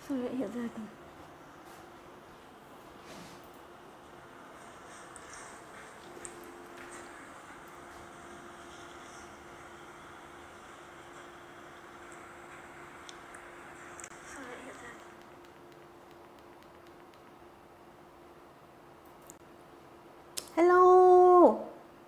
Sao lại hiện ra từ hello.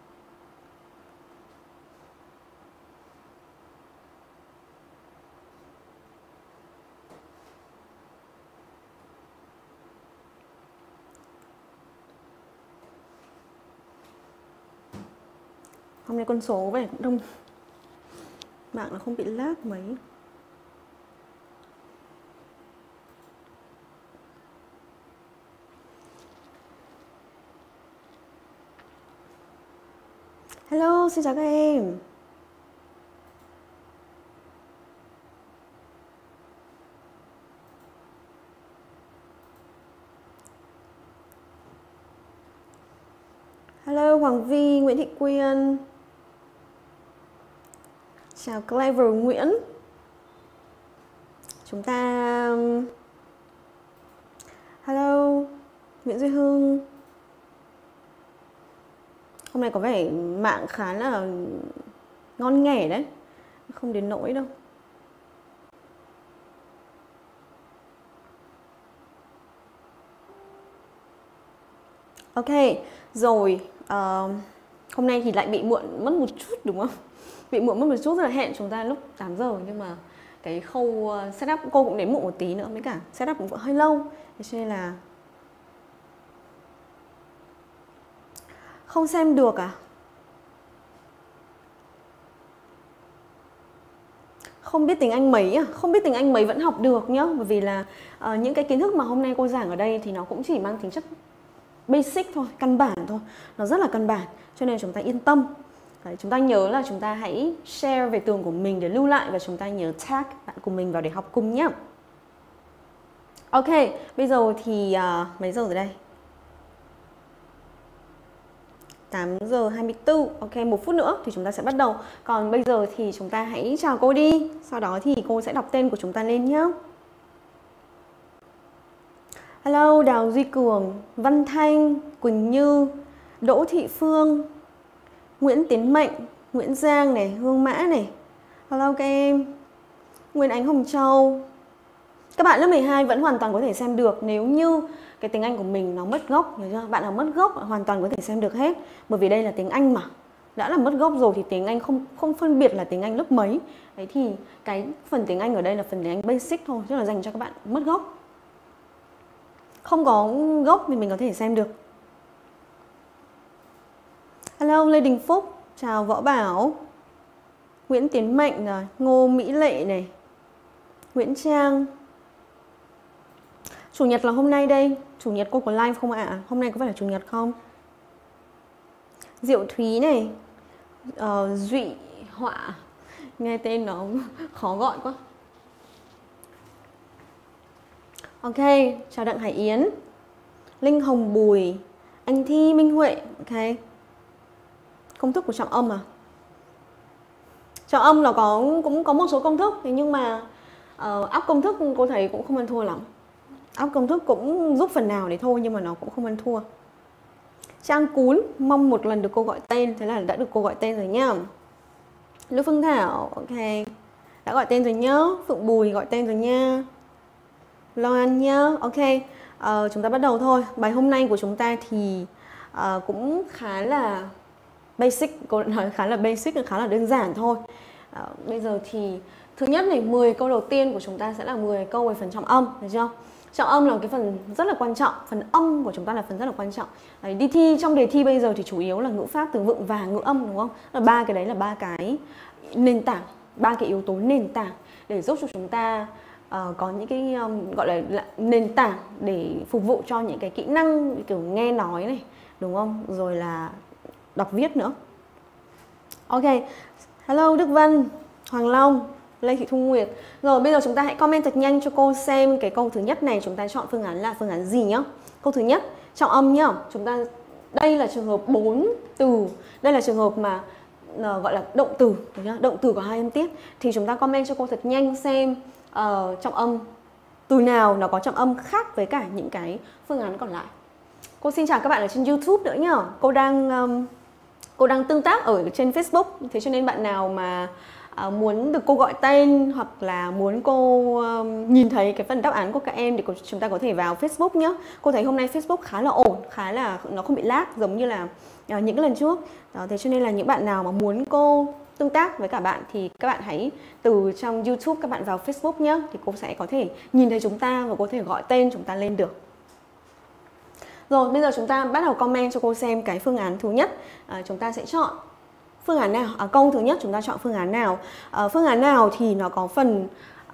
Hôm nay con số vẻ cũng đông. Mạng nó không bị lag mấy. Hello, xin chào các em. Hello Hoàng Vi, Nguyễn Thị Quyên. Chào Clever Nguyễn. Chúng ta hello Nguyễn Duy Hưng. Hôm nay có vẻ mạng khá là ngon nghẻ đấy, không đến nỗi đâu. Ok, rồi hôm nay thì lại bị muộn mất một chút đúng không? Bị muộn mất một chút, là hẹn chúng ta lúc 8 giờ nhưng mà cái khâu setup cô cũng đến muộn một tí nữa, với cả setup cũng hơi lâu, cho nên là không xem được à? Không biết tiếng Anh mấy à? Không biết tiếng Anh mấy vẫn học được nhá, bởi vì là những cái kiến thức mà hôm nay cô giảng ở đây thì nó cũng chỉ mang tính chất basic thôi, căn bản thôi, nó rất là căn bản, cho nên chúng ta yên tâm. Đấy, chúng ta nhớ là chúng ta hãy share về tường của mình để lưu lại, và chúng ta nhớ tag bạn của mình vào để học cùng nhé. Ok, bây giờ thì mấy giờ rồi đây? 8 giờ 24. Ok, 1 phút nữa thì chúng ta sẽ bắt đầu. Còn bây giờ thì chúng ta hãy chào cô đi. Sau đó thì cô sẽ đọc tên của chúng ta lên nhé. Hello, Đào Duy Cường, Văn Thanh, Quỳnh Như, Đỗ Thị Phương, Nguyễn Tiến Mệnh, Nguyễn Giang này, Hương Mã này. Hello các em. Nguyên Ánh Hồng Châu. Các bạn lớp 12 vẫn hoàn toàn có thể xem được nếu như cái tiếng Anh của mình nó mất gốc, hiểu chưa? Bạn nào mất gốc hoàn toàn có thể xem được hết, bởi vì đây là tiếng Anh mà. Đã là mất gốc rồi thì tiếng Anh không phân biệt là tiếng Anh lớp mấy. Đấy thì cái phần tiếng Anh ở đây là phần tiếng Anh basic thôi, tức là dành cho các bạn mất gốc. Không có gốc thì mình có thể xem được. Hello Lê Đình Phúc, chào Võ Bảo, Nguyễn Tiến Mệnh rồi, Ngô Mỹ Lệ này, Nguyễn Trang. Chủ nhật là hôm nay đây. Chủ nhật cô có live không ạ? Hôm nay có phải là chủ nhật không? Diệu Thúy này, Duy Họa. Nghe tên nó khó gọi quá. Ok, chào Đặng Hải Yến, Linh Hồng Bùi, Anh Thi Minh Huệ. Ok. Công thức của trọng âm à? Trọng âm là cũng có một số công thức, thế nhưng mà áp công thức cô thấy cũng không ăn thua lắm. Áp công thức cũng giúp phần nào đấy thôi, nhưng mà nó cũng không ăn thua. Trang Cún, mong một lần được cô gọi tên. Thế là đã được cô gọi tên rồi nhá. Lưu Phương Thảo, ok, đã gọi tên rồi nhá. Phượng Bùi gọi tên rồi nha. Loan nhá, ok. Chúng ta bắt đầu thôi. Bài hôm nay của chúng ta thì cũng khá là basic. Cô nói khá là basic, khá là đơn giản thôi. Bây giờ thì thứ nhất này, 10 câu đầu tiên của chúng ta sẽ là 10 câu về phần trọng âm, được chưa? Trọng âm là cái phần rất là quan trọng, phần âm của chúng ta là phần rất là quan trọng. Đấy, đi thi trong đề thi bây giờ thì chủ yếu là ngữ pháp, từ vựng và ngữ âm, đúng không? Là ba cái đấy là ba cái nền tảng, ba cái yếu tố nền tảng để giúp cho chúng ta có những cái gọi là nền tảng để phục vụ cho những cái kỹ năng kiểu nghe nói này, đúng không? Rồi là đọc viết nữa. Ok, hello Đức Vân, Hoàng Long, Lê Thị Thu Nguyệt. Rồi bây giờ chúng ta hãy comment thật nhanh cho cô xem cái câu thứ nhất này chúng ta chọn phương án là phương án gì nhá. Câu thứ nhất, trọng âm nhá. Chúng ta đây là trường hợp 4 từ. Đây là trường hợp mà gọi là động từ, động từ có 2 âm tiết. Thì chúng ta comment cho cô thật nhanh xem trọng âm từ nào nó có trọng âm khác với cả những cái phương án còn lại. Cô xin chào các bạn ở trên YouTube nữa nhá. Cô đang tương tác ở trên Facebook, thế cho nên bạn nào mà muốn được cô gọi tên hoặc là muốn cô nhìn thấy cái phần đáp án của các em thì chúng ta có thể vào Facebook nhé. Cô thấy hôm nay Facebook khá là ổn, khá là nó không bị lag giống như là những cái lần trước. Đó, thế cho nên là những bạn nào mà muốn cô tương tác với cả bạn thì các bạn hãy từ trong YouTube các bạn vào Facebook nhé, thì cô sẽ có thể nhìn thấy chúng ta và có thể gọi tên chúng ta lên được. Rồi bây giờ chúng ta bắt đầu comment cho cô xem cái phương án thứ nhất. Chúng ta sẽ chọn phương án nào? Câu thứ nhất chúng ta chọn phương án nào? Phương án nào thì nó có phần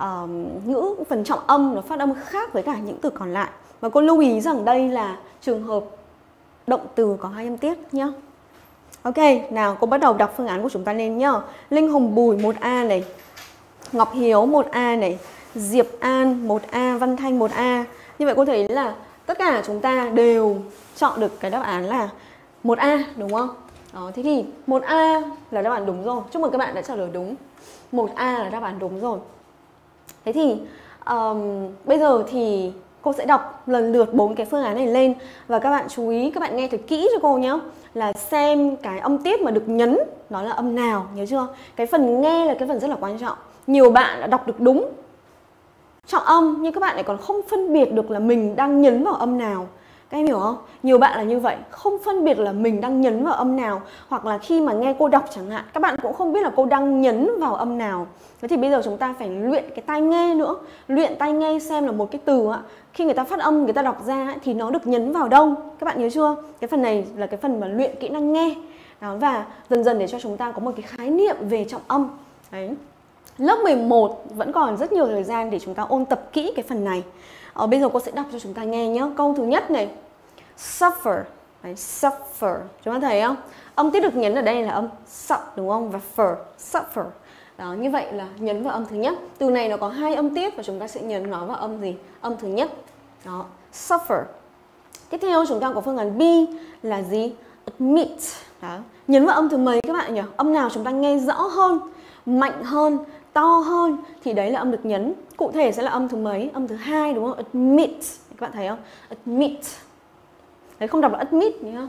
phần trọng âm, nó phát âm khác với cả những từ còn lại. Và cô lưu ý rằng đây là trường hợp động từ có hai âm tiết nhá. Ok, nào cô bắt đầu đọc phương án của chúng ta lên nhá. Linh Hồng Bùi 1A này, Ngọc Hiếu 1A này, Diệp An 1A, Văn Thanh 1A. Như vậy cô thấy là tất cả chúng ta đều chọn được cái đáp án là 1A đúng không? Đó, thế thì 1A là đáp án đúng rồi. Chúc mừng các bạn đã trả lời đúng. 1A là đáp án đúng rồi. Thế thì bây giờ thì cô sẽ đọc lần lượt 4 cái phương án này lên. Và các bạn chú ý, các bạn nghe thật kỹ cho cô nhé. Là xem cái âm tiết mà được nhấn nó là âm nào, nhớ chưa? Cái phần nghe là cái phần rất là quan trọng. Nhiều bạn đã đọc được đúng trọng âm nhưng các bạn lại còn không phân biệt được là mình đang nhấn vào âm nào. Các em hiểu không? Nhiều bạn là như vậy, không phân biệt là mình đang nhấn vào âm nào. Hoặc là khi mà nghe cô đọc chẳng hạn, các bạn cũng không biết là cô đang nhấn vào âm nào. Thế thì bây giờ chúng ta phải luyện cái tai nghe nữa. Luyện tai nghe xem là một cái từ khi người ta phát âm, người ta đọc ra thì nó được nhấn vào đâu. Các bạn nhớ chưa? Cái phần này là cái phần mà luyện kỹ năng nghe. Đó, và dần dần để cho chúng ta có một cái khái niệm về trọng âm. Đấy. Lớp 11 vẫn còn rất nhiều thời gian để chúng ta ôn tập kỹ cái phần này. Bây giờ cô sẽ đọc cho chúng ta nghe nhé. Câu thứ nhất này, suffer. Đấy, suffer. Chúng ta thấy không? Âm tiết được nhấn ở đây là âm su đúng không? Và phở, suffer. Đó, như vậy là nhấn vào âm thứ nhất. Từ này nó có hai âm tiết và chúng ta sẽ nhấn nó vào âm gì? Âm thứ nhất. Đó, suffer. Tiếp theo chúng ta có phương án B là gì? Admit. Đó. Nhấn vào âm thứ mấy các bạn nhỉ? Âm nào chúng ta nghe rõ hơn, mạnh hơn, to hơn thì đấy là âm được nhấn. Cụ thể sẽ là âm thứ mấy? Âm thứ hai đúng không? Admit. Các bạn thấy không? Admit. Đấy, không đọc là admit nhá.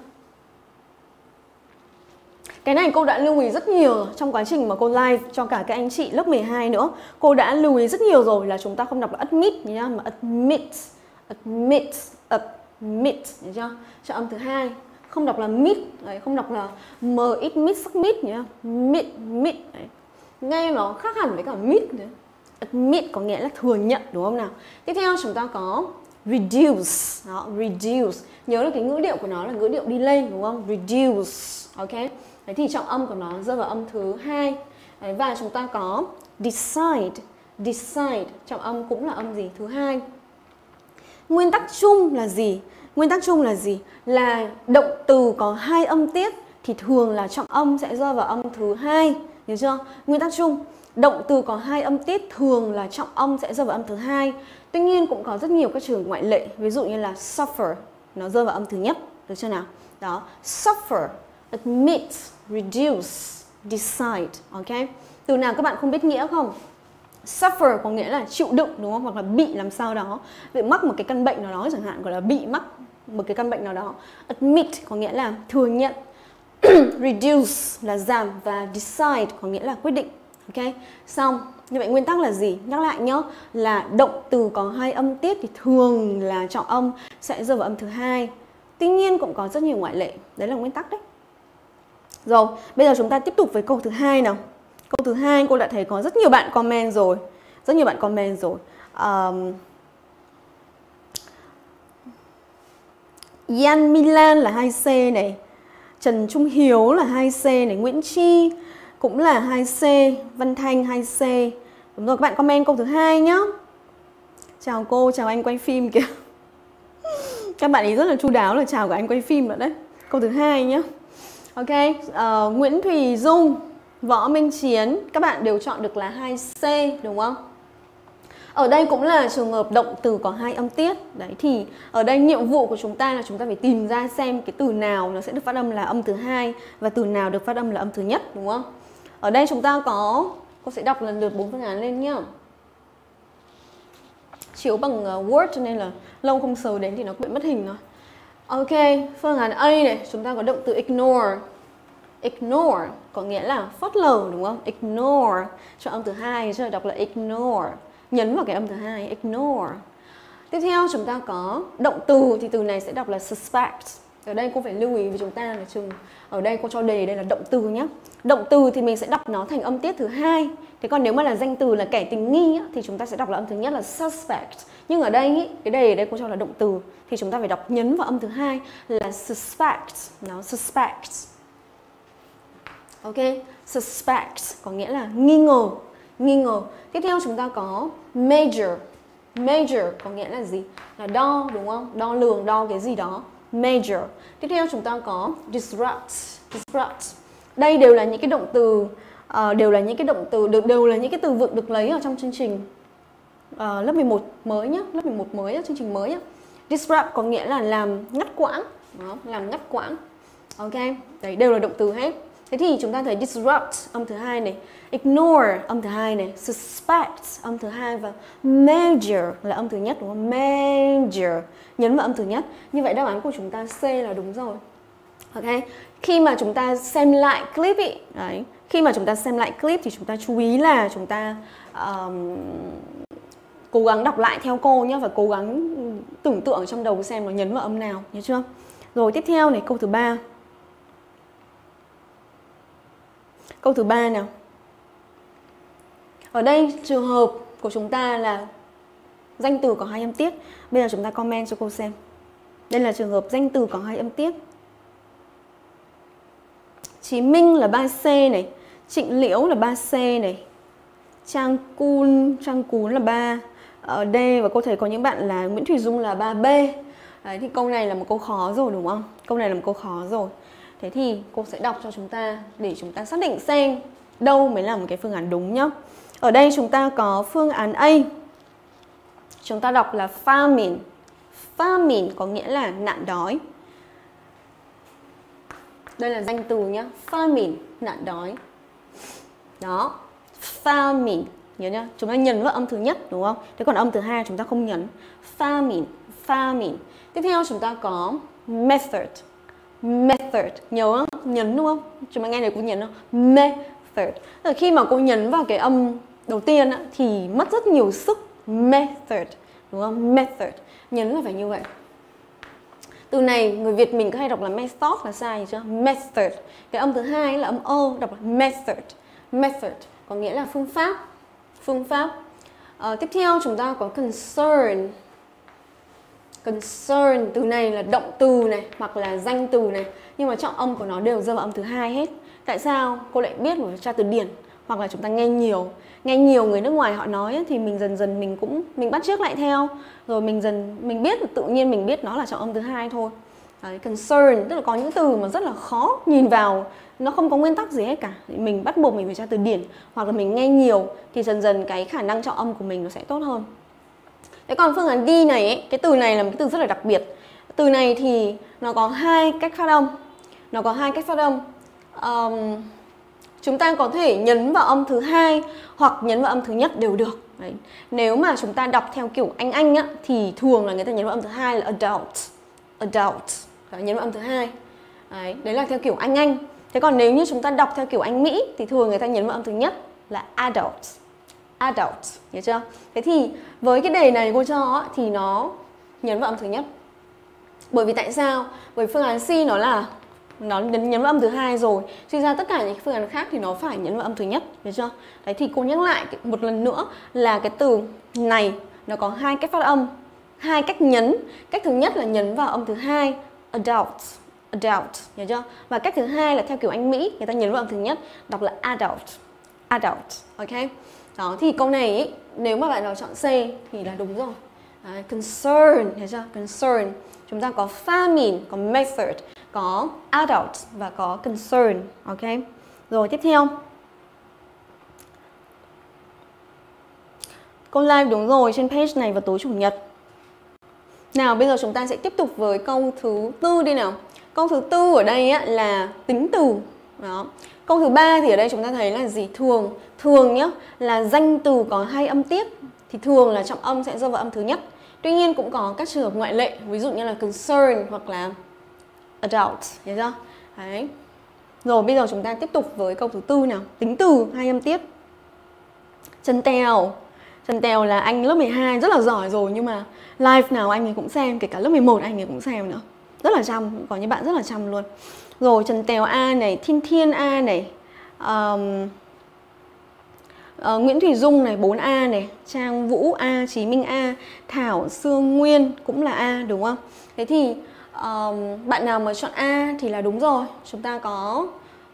Cái này cô đã lưu ý rất nhiều trong quá trình mà cô live cho cả các anh chị lớp 12 nữa. Cô đã lưu ý rất nhiều rồi là chúng ta không đọc là admit nhá, mà admit. Admit. Admit. Nhớ chưa? Cho âm thứ hai. Không đọc là mit. Đấy, không đọc là m-it, mit, sắc mit nhá. Mit, mit. Đấy. Nghe nó khác hẳn với cả mit nữa. Admit có nghĩa là thừa nhận đúng không nào? Tiếp theo chúng ta có reduce. Đó, reduce. Nhớ là cái ngữ điệu của nó là ngữ điệu đi lên đúng không? Reduce. Ok. Đấy thì trọng âm của nó rơi vào âm thứ hai. Đấy, và chúng ta có decide. Decide. Trọng âm cũng là âm gì? Thứ hai. Nguyên tắc chung là gì? Nguyên tắc chung là gì? Là động từ có hai âm tiết thì thường là trọng âm sẽ rơi vào âm thứ hai. Nhớ chưa? Nguyên tắc chung, động từ có hai âm tiết thường là trọng âm sẽ rơi vào âm thứ hai. Tuy nhiên cũng có rất nhiều các trường ngoại lệ. Ví dụ như là suffer, nó rơi vào âm thứ nhất. Được chưa nào? Đó, suffer, admit, reduce, decide. Ok? Từ nào các bạn không biết nghĩa không? Suffer có nghĩa là chịu đựng đúng không? Hoặc là bị làm sao đó, bị mắc một cái căn bệnh nào đó chẳng hạn, gọi là bị mắc một cái căn bệnh nào đó. Admit có nghĩa là thừa nhận. Reduce là giảm và decide có nghĩa là quyết định. Ok? Xong. Như vậy nguyên tắc là gì? Nhắc lại nhé. Là động từ có hai âm tiết thì thường là trọng âm sẽ rơi vào âm thứ hai. Tuy nhiên cũng có rất nhiều ngoại lệ. Đấy là nguyên tắc đấy. Rồi, bây giờ chúng ta tiếp tục với câu thứ hai nào. Câu thứ hai cô đã thấy có rất nhiều bạn comment rồi. Rất nhiều bạn comment rồi. Yan Milan là 2C này. Trần Trung Hiếu là 2C này. Nguyễn Chi cũng là 2C. Văn Thanh 2C. Đúng rồi, các bạn comment câu thứ hai nhá. Chào cô, chào anh quay phim kìa. Các bạn ấy rất là chu đáo là chào cả anh quay phim nữa đấy. Câu thứ hai nhá. Ok, Nguyễn Thùy Dung, Võ Minh Chiến, các bạn đều chọn được là 2C đúng không? Ở đây cũng là trường hợp động từ có hai âm tiết. Đấy thì ở đây nhiệm vụ của chúng ta là chúng ta phải tìm ra xem cái từ nào nó sẽ được phát âm là âm thứ hai và từ nào được phát âm là âm thứ nhất đúng không? Ở đây chúng ta có, cô sẽ đọc lần lượt 4 phương án lên nhá. chiếu bằng Word cho nên là lâu không sờ đến thì nó bị mất hình rồi. Ok, phương án A này, chúng ta có động từ ignore. Ignore có nghĩa là phớt lờ đúng không? Ignore. Cho âm thứ hai cho đọc là ignore. Nhấn vào cái âm thứ hai, ignore. Tiếp theo chúng ta có động từ thì từ này sẽ đọc là suspect. Ở đây cô phải lưu ý với chúng ta là chừng ở đây cô cho đề đây là động từ nhé. Động từ thì mình sẽ đọc nó thành âm tiết thứ hai. Thế còn nếu mà là danh từ là kẻ tình nghi thì chúng ta sẽ đọc là âm thứ nhất là suspect. Nhưng ở đây cái đề ở đây cô cho là động từ thì chúng ta phải đọc nhấn vào âm thứ hai là suspect. Nó suspect. Ok, suspect có nghĩa là nghi ngờ, nghi ngờ. Tiếp theo chúng ta có measure. Measure có nghĩa là gì? Là đo đúng không? Đo lường, đo cái gì đó. Measure. Tiếp theo chúng ta có disrupt. Disrupt. Đây đều là những cái động từ đều là những cái từ vựng được lấy ở trong chương trình lớp 11 mới nhá, lớp 11 mới chương trình mới nhá. Disrupt có nghĩa là làm ngắt quãng, đó, làm ngắt quãng. Ok, đấy đều là động từ hết. Thế thì chúng ta thấy disrupt âm thứ hai này, ignore âm thứ hai này, suspect âm thứ hai và measure là âm thứ nhất đúng không? Measure nhấn vào âm thứ nhất. Như vậy đáp án của chúng ta C là đúng rồi. Ok. Khi mà chúng ta xem lại clip ý, đấy, khi mà chúng ta xem lại clip thì chúng ta chú ý là chúng ta cố gắng đọc lại theo cô nhé và cố gắng tưởng tượng trong đầu xem nó nhấn vào âm nào, nhớ chưa? Rồi tiếp theo này, câu thứ 3. Câu thứ 3 nào. Ở đây trường hợp của chúng ta là danh từ có hai âm tiết. Bây giờ chúng ta comment cho cô xem. Đây là trường hợp danh từ có hai âm tiết. Chí Minh là 3C này, Trịnh Liễu là 3C này, Trang Cún là 3D và cô thấy có những bạn là Nguyễn Thùy Dung là 3B. Đấy, thì câu này là một câu khó rồi đúng không? Câu này là một câu khó rồi. Thế thì cô sẽ đọc cho chúng ta để chúng ta xác định xem đâu mới là một cái phương án đúng nhá. Ở đây chúng ta có phương án A. Chúng ta đọc là famine. Famine có nghĩa là nạn đói. Đây là danh từ nhá. Famine, nạn đói. Đó. Famine. Nhớ nhá. Chúng ta nhấn vào âm thứ nhất đúng không? Thế còn âm thứ hai chúng ta không nhấn. Famine. Famine. Tiếp theo chúng ta có method. Method. Nhớ không? Nhấn đúng không? Chúng ta nghe này cô nhấn không? Method. Khi mà cô nhấn vào cái âm đầu tiên thì mất rất nhiều sức. Method. Đúng không? Method. Nhấn là phải như vậy. Từ này người Việt mình cứ hay đọc là method là sai chưa? Method. Cái âm thứ hai là âm ơ, đọc là method. Method có nghĩa là phương pháp. Phương pháp. Tiếp theo chúng ta có concern. Concern, từ này là động từ này hoặc là danh từ này, nhưng mà trọng âm của nó đều rơi vào âm thứ hai hết. Tại sao? Cô lại biết bởi tra từ điển hoặc là chúng ta nghe nhiều người nước ngoài họ nói ấy, thì mình dần dần mình bắt chước lại theo, rồi mình biết tự nhiên mình biết nó là trọng âm thứ hai thôi. Đấy, concern tức là có những từ mà rất là khó, nhìn vào nó không có nguyên tắc gì hết cả, mình bắt buộc mình phải tra từ điển hoặc là mình nghe nhiều thì dần dần cái khả năng trọng âm của mình nó sẽ tốt hơn. Thế còn phương án D này ấy, cái từ này là một cái từ rất là đặc biệt. Từ này thì nó có hai cách phát âm. Nó có hai cách phát âm. Chúng ta có thể nhấn vào âm thứ hai hoặc nhấn vào âm thứ nhất đều được. Đấy. Nếu mà chúng ta đọc theo kiểu Anh á, thì thường là người ta nhấn vào âm thứ hai là adult. Adult. Đó, nhấn vào âm thứ hai. Đấy là theo kiểu Anh. Thế còn nếu như chúng ta đọc theo kiểu Anh Mỹ thì thường người ta nhấn vào âm thứ nhất là adult. Adult, hiểu chưa? Thế thì với cái đề này cô cho thì nó nhấn vào âm thứ nhất. Bởi vì tại sao? Bởi phương án C nó nhấn vào âm thứ hai rồi. Suy ra tất cả những phương án khác thì nó phải nhấn vào âm thứ nhất, hiểu chưa? Đấy thì cô nhắc lại một lần nữa là cái từ này nó có hai cách phát âm, hai cách nhấn. Cách thứ nhất là nhấn vào âm thứ hai, adult. Adult, hiểu chưa? Và cách thứ hai là theo kiểu Anh Mỹ, người ta nhấn vào âm thứ nhất, đọc là adult. Adult, ok? Đó, thì câu này ý, nếu mà bạn nào chọn C thì là đúng rồi. Đấy, concern, hiểu chưa? Concern. Chúng ta có famine, có method, có adult và có concern, ok? Rồi tiếp theo. Câu live đúng rồi, trên page này vào tối Chủ nhật. Nào, bây giờ chúng ta sẽ tiếp tục với câu thứ tư đi nào. Câu thứ tư ở đây á, là tính từ. Đó. Câu thứ ba thì ở đây chúng ta thấy là gì? Thường nhá, là danh từ có hai âm tiết thì thường là trọng âm sẽ rơi vào âm thứ nhất. Tuy nhiên cũng có các trường hợp ngoại lệ, ví dụ như là concern hoặc là adult, nhớ chưa? Đấy. Rồi bây giờ chúng ta tiếp tục với câu thứ tư nào, tính từ hai âm tiết. Trần Tèo. Trần Tèo là anh lớp 12 rất là giỏi rồi, nhưng mà live nào anh ấy cũng xem, kể cả lớp 11 anh ấy cũng xem nữa. Rất là chăm, có những bạn rất là chăm luôn. Rồi Trần Tèo A này, Thiên Thiên A này, Nguyễn Thùy Dung này, 4A này, Trang Vũ A, Chí Minh A, Thảo Sương Nguyên cũng là A, đúng không? Thế thì bạn nào mà chọn A thì là đúng rồi. Chúng ta có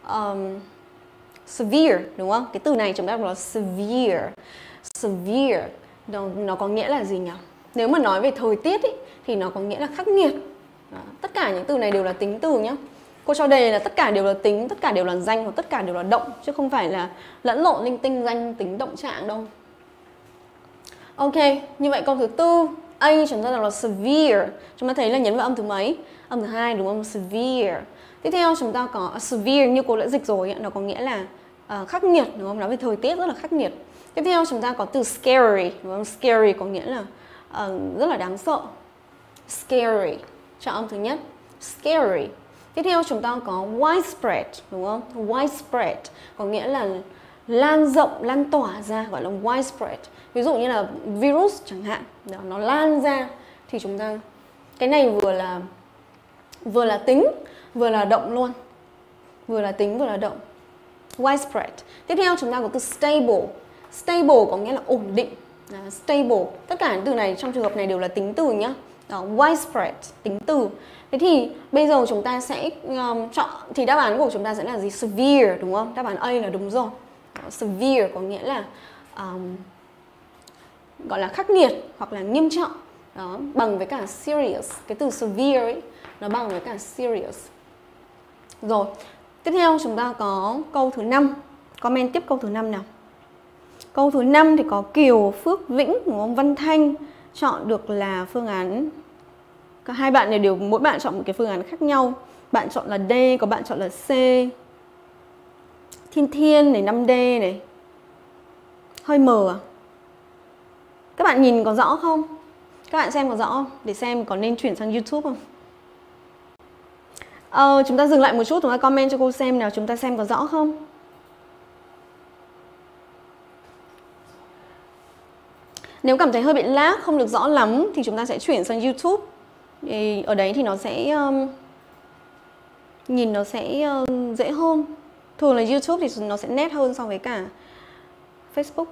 severe, đúng không? Cái từ này chúng ta đọc là severe. Severe nó có nghĩa là gì nhỉ? Nếu mà nói về thời tiết ý, thì nó có nghĩa là khắc nghiệt. Đó. Tất cả những từ này đều là tính từ nhá. Cô cho đề là tất cả đều là tính, tất cả đều là danh hoặc tất cả đều là động, chứ không phải là lẫn lộn linh tinh danh tính động trạng đâu. Ok, như vậy câu thứ tư, A chúng ta đọc là severe. Chúng ta thấy là nhấn vào âm thứ mấy? Âm thứ hai, đúng không? Severe. Tiếp theo chúng ta có severe, như cô đã dịch rồi, nó có nghĩa là khắc nghiệt, đúng không? Nói về thời tiết rất là khắc nghiệt. Tiếp theo chúng ta có từ scary, đúng không? Scary có nghĩa là rất là đáng sợ. Scary, cho âm thứ nhất. Scary. Tiếp theo chúng ta có widespread, đúng không? Widespread có nghĩa là lan rộng, lan tỏa ra, gọi là widespread. Ví dụ như là virus chẳng hạn, nó lan ra thì chúng ta, cái này vừa là tính, vừa là động luôn. Vừa là tính, vừa là động. Widespread. Tiếp theo chúng ta có từ stable. Stable có nghĩa là ổn định. Stable. Tất cả những từ này trong trường hợp này đều là tính từ nhá. Đó, widespread, tính từ. Thế thì bây giờ chúng ta sẽ chọn, thì đáp án của chúng ta sẽ là gì? Severe, đúng không? Đáp án A là đúng rồi. Đó, severe có nghĩa là gọi là khắc nghiệt hoặc là nghiêm trọng. Đó, bằng với cả serious. Cái từ severe ấy, nó bằng với cả serious. Rồi, tiếp theo chúng ta có câu thứ 5. Comment tiếp câu thứ 5 nào. Câu thứ 5 thì có Kiều, Phước, Vĩnh, đúng không? Văn Thanh chọn được là phương án. Cả hai bạn này đều, mỗi bạn chọn một cái phương án khác nhau. Bạn chọn là D, có bạn chọn là C. Thiên Thiên này, 5D này. Hơi mờ à? Các bạn nhìn có rõ không? Các bạn xem có rõ không? Để xem có nên chuyển sang YouTube không? Chúng ta dừng lại một chút, chúng ta comment cho cô xem nào, chúng ta xem có rõ không? Nếu cảm thấy hơi bị lag, không được rõ lắm thì chúng ta sẽ chuyển sang YouTube. Thì ở đấy thì nó sẽ nhìn nó sẽ dễ hơn. Thường là YouTube thì nó sẽ nét hơn so với cả Facebook.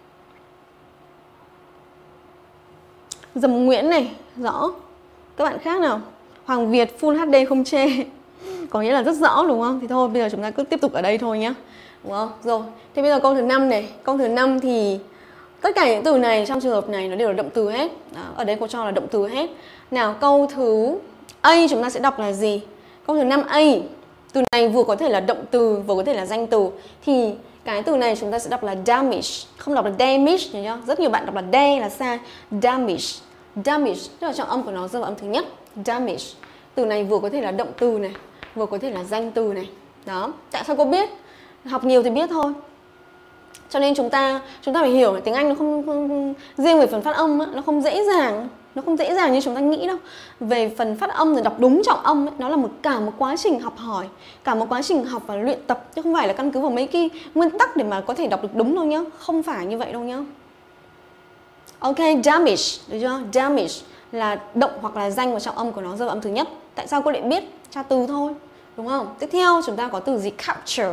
Dầm Nguyễn này, rõ. Các bạn khác nào? Hoàng Việt Full HD không chê. Có nghĩa là rất rõ, đúng không? Thì thôi bây giờ chúng ta cứ tiếp tục ở đây thôi nhá. Đúng không? Rồi, thì bây giờ câu thứ 5 này. Câu thứ 5 thì tất cả những từ này trong trường hợp này nó đều là động từ hết. Đó, ở đây cô cho là động từ hết. Nào, câu thứ A chúng ta sẽ đọc là gì? Câu thứ 5A. Từ này vừa có thể là động từ, vừa có thể là danh từ. Thì cái từ này chúng ta sẽ đọc là damage. Không đọc là damage, nhớ chưa? Rất nhiều bạn đọc là da là sai. Damage. Damage, tức là trọng âm của nó rơi vào âm thứ nhất. Damage. Từ này vừa có thể là động từ này, vừa có thể là danh từ này. Đó, tại sao cô biết? Học nhiều thì biết thôi. Cho nên chúng ta phải hiểu là tiếng Anh nó không riêng về phần phát âm nó không dễ dàng như chúng ta nghĩ đâu. Về phần phát âm thì đọc đúng trọng âm ấy, nó là cả một quá trình học hỏi, cả một quá trình học và luyện tập, chứ không phải là căn cứ vào mấy cái nguyên tắc để mà có thể đọc được đúng đâu nhá. Không phải như vậy đâu nhá. Ok, damage, được chưa? Damage là động hoặc là danh và trọng âm của nó rơi vào âm thứ nhất. Tại sao cô lại biết? Tra từ thôi, đúng không? Tiếp theo chúng ta có từ gì? Capture.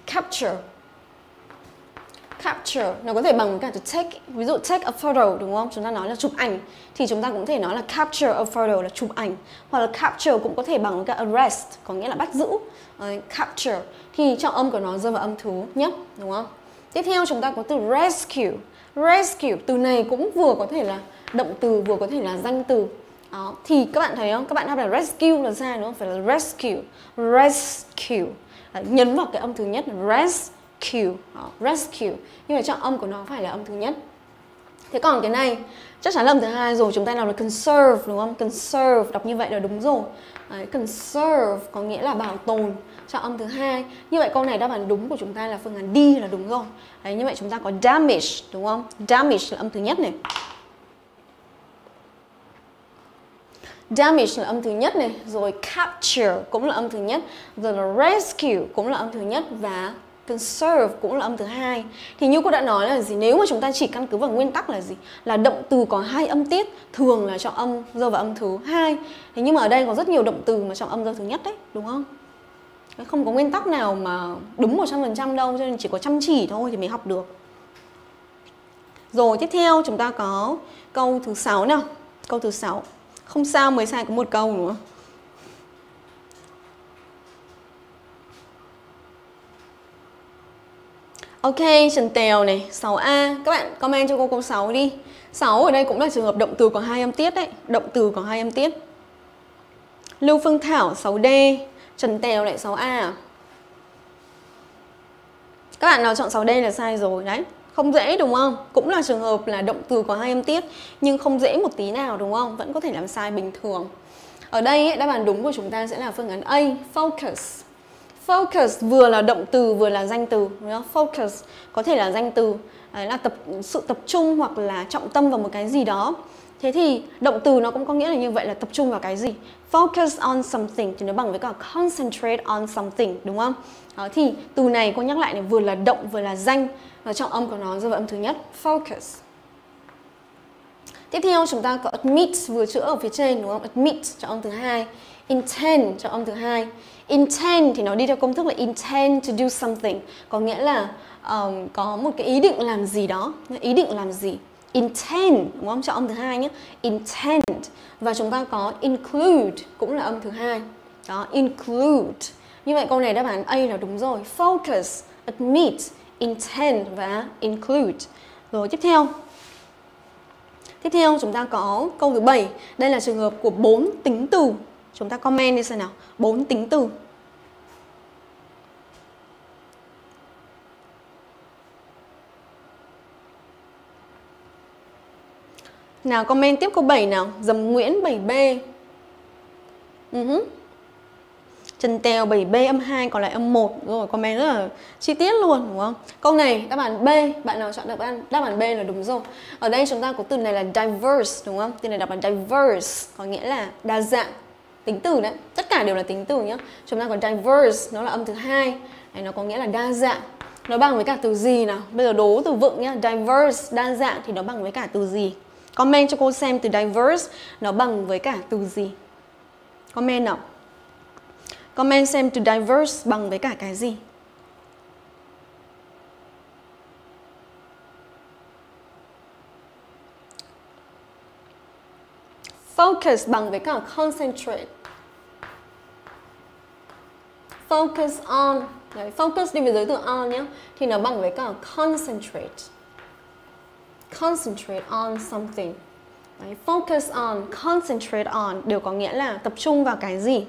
Capture nó có thể bằng cả từ take, ví dụ take a photo, đúng không? Chúng ta nói là chụp ảnh thì chúng ta cũng có thể nói là capture a photo là chụp ảnh, hoặc là capture cũng có thể bằng cả arrest, có nghĩa là bắt giữ. Capture thì trọng âm của nó rơi vào âm thứ nhất, đúng không? Tiếp theo chúng ta có từ rescue. Rescue, từ này cũng vừa có thể là động từ, vừa có thể là danh từ. Đó, thì các bạn thấy không? Các bạn đọc là rescue là sai, đúng không? Phải là rescue. Rescue. Nhấn vào cái âm thứ nhất, rescue. Đó, rescue. Nhưng mà trọng âm của nó phải là âm thứ nhất. Thế còn cái này chắc chắn là âm thứ hai rồi, chúng ta đọc là conserve đúng không? Conserve, đọc như vậy là đúng rồi. Đấy, conserve có nghĩa là bảo tồn, chọn âm thứ hai. Như vậy câu này đáp án đúng của chúng ta là phương án D là đúng rồi. Đấy, như vậy chúng ta có damage đúng không? Damage là âm thứ nhất này. Damage là âm thứ nhất này, rồi capture cũng là âm thứ nhất, rồi là rescue cũng là âm thứ nhất và conserve cũng là âm thứ hai. Thì như cô đã nói là gì? Nếu mà chúng ta chỉ căn cứ vào nguyên tắc là gì? Là động từ có hai âm tiết, thường là chọn âm rơi vào âm thứ hai. Thế nhưng mà ở đây có rất nhiều động từ mà chọn âm rơi thứ nhất đấy, đúng không? Không có nguyên tắc nào mà đúng 100% đâu, cho nên chỉ có chăm chỉ thôi thì mới học được. Rồi tiếp theo chúng ta có câu thứ 6 nào. Câu thứ 6. Không sao, mới sai có một câu nữa. Ok, Trần Tèo này, 6A. Các bạn comment cho cô câu 6 đi. 6 ở đây cũng là trường hợp động từ có hai âm tiết đấy. Động từ có hai âm tiết. Lưu Phương Thảo 6D. Trần Tèo lại 6A. Các bạn nào chọn 6D là sai rồi đấy. Không dễ đúng không? Cũng là trường hợp là động từ có hai âm tiết, nhưng không dễ một tí nào đúng không? Vẫn có thể làm sai bình thường. Ở đây ấy, đáp án đúng của chúng ta sẽ là phương án A, focus. Focus vừa là động từ vừa là danh từ, đúng không? Focus có thể là danh từ, đấy là sự tập trung hoặc là trọng tâm vào một cái gì đó. Thế thì động từ nó cũng có nghĩa là như vậy, là tập trung vào cái gì. Focus on something thì nó bằng với cả concentrate on something, đúng không? Đó, thì từ này cô nhắc lại này, vừa là động vừa là danh, và trọng âm của nó rơi vào âm thứ nhất, focus. Tiếp theo chúng ta có admit, vừa chữa ở phía trên đúng không? Admit cho âm thứ hai, intend cho âm thứ hai. Intend thì nó đi theo công thức là intend to do something, có nghĩa là có một cái ý định làm gì đó, ý định làm gì. Intend đúng không? Cho âm thứ hai nhé, intend. Và chúng ta có include cũng là âm thứ hai. Đó, include. Như vậy câu này đáp án A là đúng rồi. Focus, admit, intend và include. Rồi tiếp theo chúng ta có câu thứ 7. Đây là trường hợp của 4 tính từ. Chúng ta comment đi xem nào. 4 tính từ. Nào comment tiếp câu 7 nào. Dầm Nguyễn 7B. Trần Tèo 7B âm 2 còn lại âm 1. Rồi comment rất là chi tiết luôn đúng không? Câu này đáp án B, bạn nào chọn đáp án B là đúng rồi. Ở đây chúng ta có từ này là diverse đúng không? Từ này đọc là diverse, có nghĩa là đa dạng. Tính từ đấy, tất cả đều là tính từ nhá. Chúng ta có diverse, nó là âm thứ hai. Đấy, nó có nghĩa là đa dạng. Nó bằng với cả từ gì nào? Bây giờ đố từ vựng nhá. Diverse, đa dạng thì nó bằng với cả từ gì? Comment cho cô xem từ diverse nó bằng với cả từ gì? Comment nào. Comment xem từ diverse bằng với cả cái gì? Focus bằng với cả concentrate. Focus on. Đấy, focus đi với giới từ on nhé. Thì nó bằng với cả concentrate. Concentrate on something. Đấy, focus on, concentrate on đều có nghĩa là tập trung vào cái gì.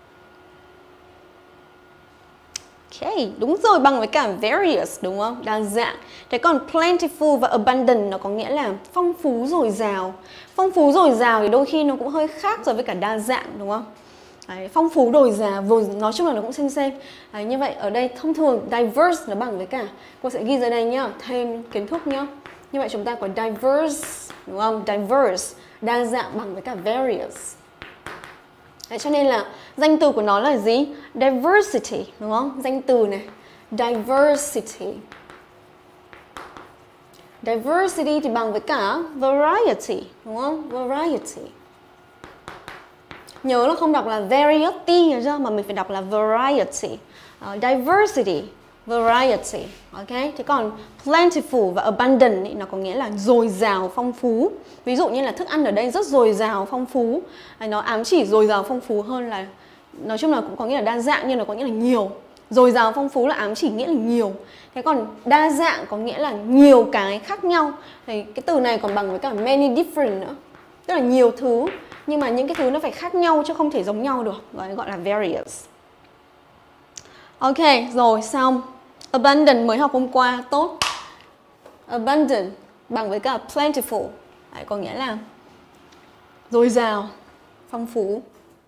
Ok, đúng rồi, bằng với cả various đúng không? Đa dạng. Thế còn plentiful và abundant nó có nghĩa là phong phú dồi dào. Phong phú dồi dào thì đôi khi nó cũng hơi khác rồi với cả đa dạng đúng không? Đấy, phong phú dồi dào, nói chung là nó cũng xem. Đấy, như vậy ở đây thông thường diverse nó bằng với cả, cô sẽ ghi ra đây nhá, thêm kiến thức nhá. Như vậy chúng ta có diverse đúng không? Diverse, đa dạng bằng với cả various. Đấy, cho nên là danh từ của nó là gì? Diversity, đúng không? Danh từ này, diversity. Diversity thì bằng với cả variety, đúng không? Variety. Nhớ là không đọc là variety hiểu chưa? Mà mình phải đọc là variety. Diversity, variety. Ok, thế còn plentiful và abundant ý, nó có nghĩa là dồi dào, phong phú. Ví dụ như là thức ăn ở đây rất dồi dào, phong phú. Nó ám chỉ dồi dào, phong phú hơn là, nói chung là cũng có nghĩa là đa dạng, nhưng nó có nghĩa là nhiều. Dồi dào, phong phú là ám chỉ nghĩa là nhiều. Thế còn đa dạng có nghĩa là nhiều cái khác nhau. Thì cái từ này còn bằng với cả many different nữa, tức là nhiều thứ, nhưng mà những cái thứ nó phải khác nhau chứ không thể giống nhau được, gọi là various. Ok, rồi xong. Abundant mới học hôm qua, tốt. Abundant, bằng với cả plentiful. Đấy, có nghĩa là dồi dào, phong phú.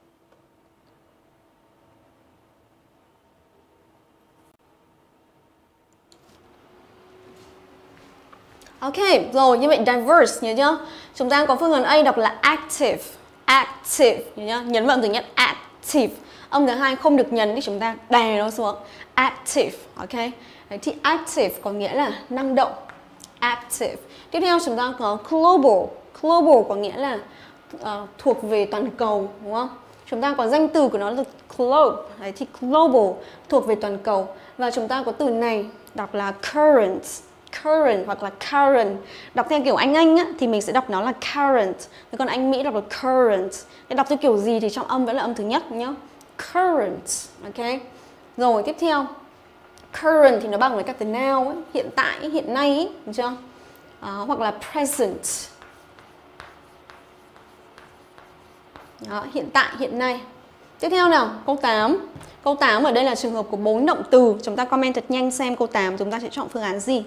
Ok, rồi như vậy diverse nhớ chưa? Chúng ta có phương án A đọc là active. Active, nhớ chưa? Nhấn vào từ nhất active. Âm thứ hai không được nhấn thì chúng ta đè nó xuống. Active, ok? Đấy, thì active có nghĩa là năng động. Active. Tiếp theo chúng ta có global. Global có nghĩa là thuộc về toàn cầu, đúng không? Chúng ta có danh từ của nó là globe. Đấy, thì global thuộc về toàn cầu. Và chúng ta có từ này đọc là current. Current hoặc là current. Đọc theo kiểu Anh á, thì mình sẽ đọc nó là current. Thế còn Anh Mỹ đọc là current. Để đọc theo kiểu gì thì trong âm vẫn là âm thứ nhất nhá. Current, ok? Rồi tiếp theo, current thì nó bằng với các từ now ấy, hiện tại, hiện nay ấy, được chưa? Hoặc là present. Đó, hiện tại, hiện nay. Tiếp theo nào, câu 8. Câu 8 ở đây là trường hợp của 4 động từ. Chúng ta comment thật nhanh xem câu 8 chúng ta sẽ chọn phương án gì.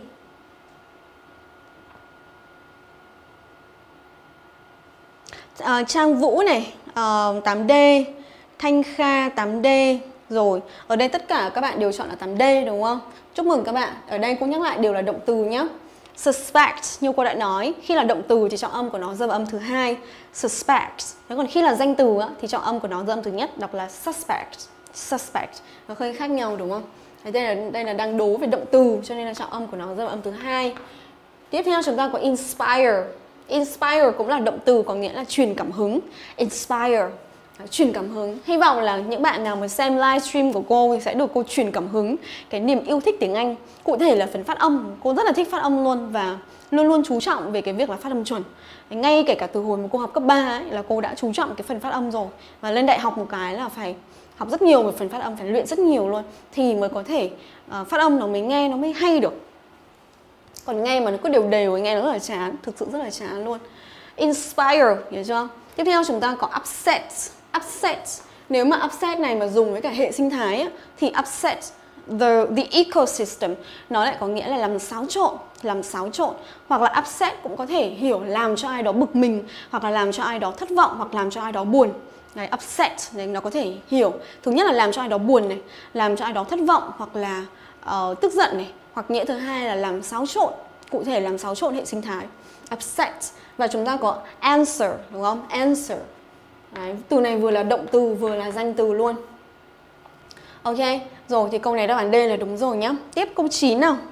Trang Vũ này, 8D, Thanh Kha 8D. Rồi, ở đây tất cả các bạn đều chọn là 8D đúng không? Chúc mừng các bạn. Ở đây cô nhắc lại đều là động từ nhé. Suspect, như cô đã nói, khi là động từ thì trọng âm của nó rơi vào âm thứ hai, suspect. Còn khi là danh từ thì trọng âm của nó rơi âm thứ nhất, đọc là suspect. Suspect. Nó hơi khác nhau đúng không? Đây là đang đố về động từ, cho nên là trọng âm của nó rơi vào âm thứ hai. Tiếp theo chúng ta có inspire. Inspire cũng là động từ có nghĩa là truyền cảm hứng. Inspire, truyền cảm hứng. Hy vọng là những bạn nào mà xem livestream của cô thì sẽ được cô truyền cảm hứng, cái niềm yêu thích tiếng Anh. Cụ thể là phần phát âm, cô rất là thích phát âm luôn và luôn luôn chú trọng về cái việc là phát âm chuẩn. Ngay kể cả từ hồi mà cô học cấp 3 ấy, là cô đã chú trọng cái phần phát âm rồi. Và lên đại học một cái là phải học rất nhiều về phần phát âm, phải luyện rất nhiều luôn thì mới có thể phát âm nó mới nghe nó mới hay được. Còn nghe mà nó cứ đều đều nghe nó rất là chán, thực sự rất là chán luôn. Inspire, hiểu chưa? Tiếp theo chúng ta có upset. Upset, nếu mà upset này mà dùng với cả hệ sinh thái á, thì upset the ecosystem, nó lại có nghĩa là làm xáo trộn, hoặc là upset cũng có thể hiểu làm cho ai đó bực mình, hoặc là làm cho ai đó thất vọng, hoặc làm cho ai đó buồn. Đấy, upset này nó có thể hiểu thứ nhất là làm cho ai đó buồn này, làm cho ai đó thất vọng hoặc là tức giận này, hoặc nghĩa thứ hai là làm xáo trộn, cụ thể làm xáo trộn hệ sinh thái. Upset. Và chúng ta có answer, đúng không? Answer. Đấy, từ này vừa là động từ vừa là danh từ luôn. Ok, rồi thì câu này đáp án D là đúng rồi nhá. Tiếp câu 9 nào.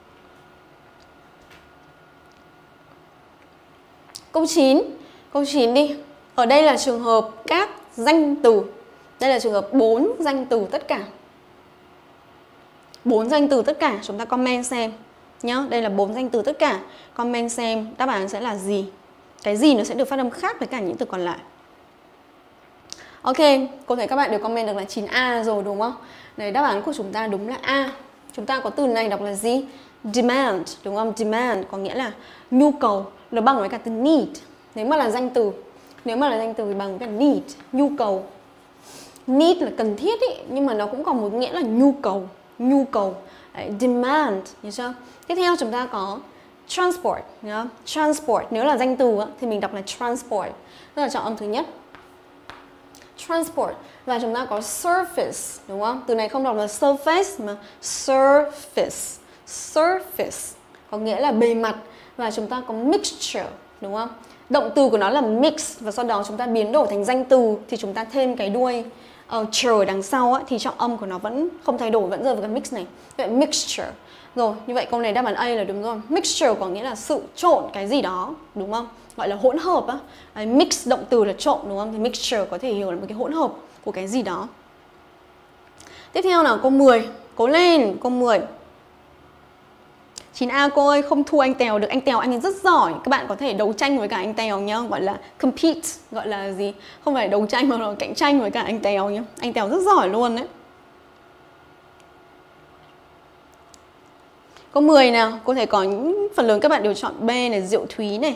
Câu 9 đi. Ở đây là trường hợp các danh từ. Đây là trường hợp 4 danh từ tất cả. 4 danh từ tất cả, chúng ta comment xem nhá. Đây là 4 danh từ tất cả. Comment xem đáp án sẽ là gì. Cái gì nó sẽ được phát âm khác với cả những từ còn lại. Ok, cô thấy các bạn đều comment được là 9A rồi đúng không? Đấy, đáp án của chúng ta đúng là A. Chúng ta có từ này đọc là gì? Demand, đúng không? Demand có nghĩa là nhu cầu, nó bằng với cả từ need. Nếu mà là danh từ thì bằng với cả need, nhu cầu. Need là cần thiết ý, nhưng mà nó cũng còn một nghĩa là nhu cầu. Đấy, demand, hiểu chưa? Tiếp theo chúng ta có transport, nhá. Transport, nếu là danh từ thì mình đọc là transport, tức là chọn âm thứ nhất. Transport. Và chúng ta có surface, đúng không? Từ này không đọc là surface mà surface. Surface có nghĩa là bề mặt. Và chúng ta có mixture, đúng không? Động từ của nó là mix và sau đó chúng ta biến đổi thành danh từ thì chúng ta thêm cái đuôi chờ đằng sau á, thì trọng âm của nó vẫn không thay đổi, vẫn rơi vào cái mix này. Vậy mixture. Rồi, như vậy câu này đáp án A là đúng rồi. Mixture có nghĩa là sự trộn cái gì đó, đúng không? Gọi là hỗn hợp á. Mix động từ là trộn, đúng không? Thì mixture có thể hiểu là một cái hỗn hợp của cái gì đó. Tiếp theo nào, câu 10. Cố lên, câu 10. 9A cô ơi, không thua anh Tèo được. Anh Tèo anh ấy rất giỏi. Các bạn có thể đấu tranh với cả anh Tèo nhá. Gọi là compete, gọi là gì? Không phải đấu tranh mà là cạnh tranh với cả anh Tèo nhá. Anh Tèo rất giỏi luôn đấy. Câu 10 nào, cô thấy có những phần lớn các bạn đều chọn B này, Diệu Thúy này,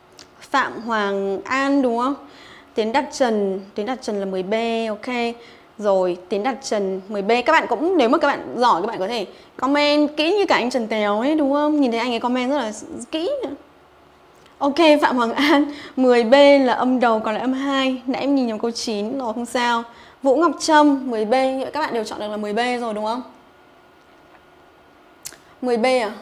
Phạm Hoàng An đúng không? Tiến Đạt Trần là 10B, ok. Rồi Tiến Đạt Trần 10B. Các bạn cũng, nếu mà các bạn giỏi các bạn có thể comment kỹ như cả anh Trần Tèo ấy, đúng không? Nhìn thấy anh ấy comment rất là kỹ. Ok, Phạm Hoàng An 10B là âm đầu còn lại âm 2. Nãy em nhìn nhầm câu 9 rồi, không sao. Vũ Ngọc Trâm 10B, các bạn đều chọn được là 10B rồi đúng không? 10B à?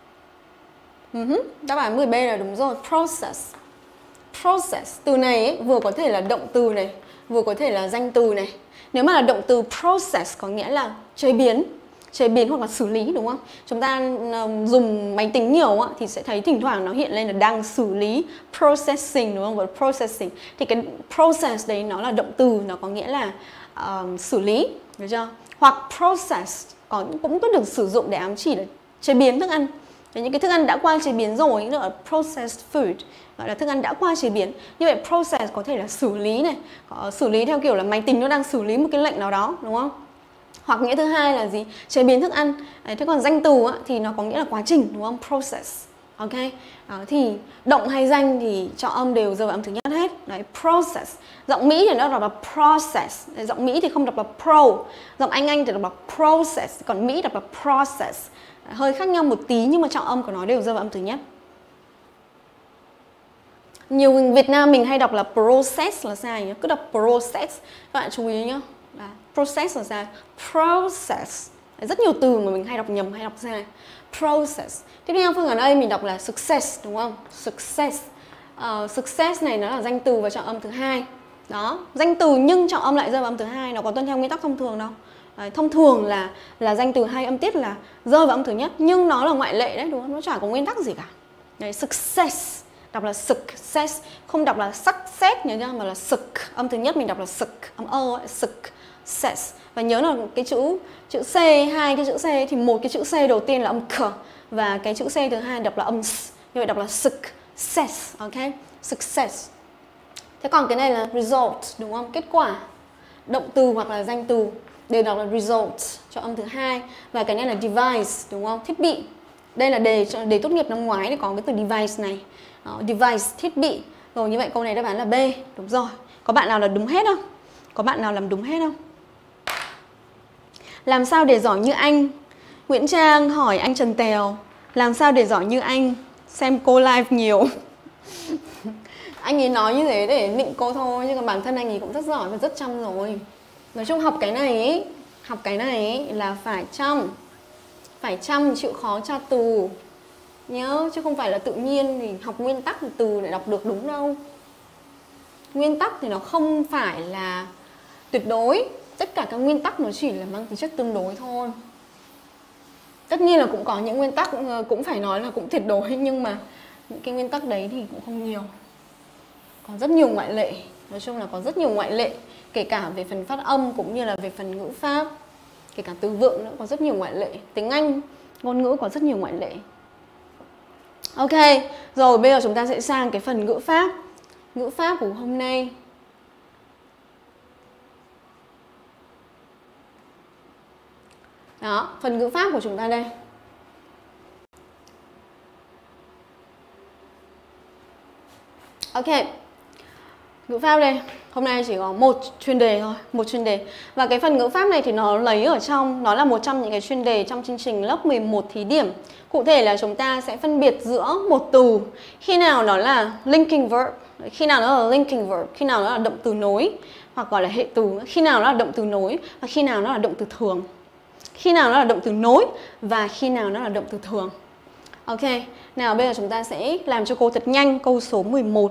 Đáp án 10B là đúng rồi. Process. Process, từ này ấy, vừa có thể là động từ này, vừa có thể là danh từ này. Nếu mà là động từ process có nghĩa là chế biến hoặc là xử lý, đúng không? Chúng ta dùng máy tính nhiều thì sẽ thấy thỉnh thoảng nó hiện lên là đang xử lý, processing, đúng không? Và processing thì cái process đấy nó là động từ, nó có nghĩa là xử lý, được chưa? Hoặc process cũng có được sử dụng để ám chỉ là chế biến thức ăn. Những cái thức ăn đã qua chế biến rồi, gọi là processed food, gọi là thức ăn đã qua chế biến. Như vậy process có thể là xử lý này, xử lý theo kiểu là máy tính nó đang xử lý một cái lệnh nào đó, đúng không? Hoặc nghĩa thứ hai là gì? Chế biến thức ăn. Thế còn danh từ thì nó có nghĩa là quá trình, đúng không? Process. Ok. Thì động hay danh thì chọn âm đều rơi vào âm thứ nhất hết. Đấy, process. Giọng Mỹ thì nó đọc là process. Giọng Mỹ thì không đọc là pro. Giọng Anh thì đọc là process. Còn Mỹ đọc là process. Hơi khác nhau một tí nhưng mà trọng âm của nó đều rơi vào âm thứ nhất. Nhiều người Việt Nam mình hay đọc là process là sai nhá, cứ đọc process. Các bạn chú ý nhá. Đó, process là sai. Process. Rất nhiều từ mà mình hay đọc nhầm, hay đọc sai. Process. Tiếp theo phương án A mình đọc là success, đúng không? Success. Success này nó là danh từ và trọng âm thứ hai. Đó, danh từ nhưng trọng âm lại rơi vào âm thứ hai, nó có tuân theo nguyên tắc thông thường đâu. Đấy, thông thường là danh từ hai âm tiết là rơi vào âm thứ nhất, nhưng nó là ngoại lệ đấy, đúng không? Nó chả có nguyên tắc gì cả. Đấy, success đọc là success, không đọc là success nhớ chưa, mà là suk. Âm thứ nhất mình đọc là suk, âm ơ ấy, success. Và nhớ là cái chữ C, hai cái chữ C thì một cái chữ C đầu tiên là âm k và cái chữ C thứ hai đọc là âm s. Như vậy đọc là success, ok? Success. Thế còn cái này là result, đúng không? Kết quả. Động từ hoặc là danh từ đều đọc là result cho âm thứ hai. Và cái này là device, đúng không? Thiết bị. Đây là đề tốt nghiệp năm ngoái thì có cái từ device này. Đó, device, thiết bị. Rồi như vậy câu này đáp án là B, đúng rồi. Có bạn nào là đúng hết không? Có bạn nào làm đúng hết không? Làm sao để giỏi như anh? Nguyễn Trang hỏi anh Trần Tèo. Làm sao để giỏi như anh? Xem cô live nhiều. Anh ấy nói như thế để nịnh cô thôi, nhưng còn bản thân anh ấy cũng rất giỏi và rất chăm rồi. Nói chung học cái này là phải chăm. Phải chăm, chịu khó tra từ. Nhớ, chứ không phải là tự nhiên thì học nguyên tắc thì từ lại đọc được đúng đâu. Nguyên tắc thì nó không phải là tuyệt đối. Tất cả các nguyên tắc nó chỉ là mang tính chất tương đối thôi. Tất nhiên là cũng có những nguyên tắc cũng phải nói là cũng tuyệt đối, nhưng mà những cái nguyên tắc đấy thì cũng không nhiều. Có rất nhiều ngoại lệ. Nói chung là có rất nhiều ngoại lệ, kể cả về phần phát âm cũng như là về phần ngữ pháp, kể cả từ vựng nữa có rất nhiều ngoại lệ. Tiếng Anh, ngôn ngữ có rất nhiều ngoại lệ. Ok, rồi bây giờ chúng ta sẽ sang cái phần ngữ pháp. Ngữ pháp của hôm nay. Đó, phần ngữ pháp của chúng ta đây. Ok, ngữ pháp đây. Hôm nay chỉ có một chuyên đề thôi, một chuyên đề. Và cái phần ngữ pháp này thì nó lấy ở trong, nó là một trong những cái chuyên đề trong chương trình lớp 11 thí điểm. Cụ thể là chúng ta sẽ phân biệt giữa một từ, khi nào nó là linking verb, khi nào nó là linking verb, khi nào nó là động từ nối, hoặc gọi là hệ từ, khi nào nó là động từ nối và khi nào nó là động từ thường. Khi nào nó là động từ nối và khi nào nó là động từ thường. Ok, nào bây giờ chúng ta sẽ làm cho cô thật nhanh câu số 11.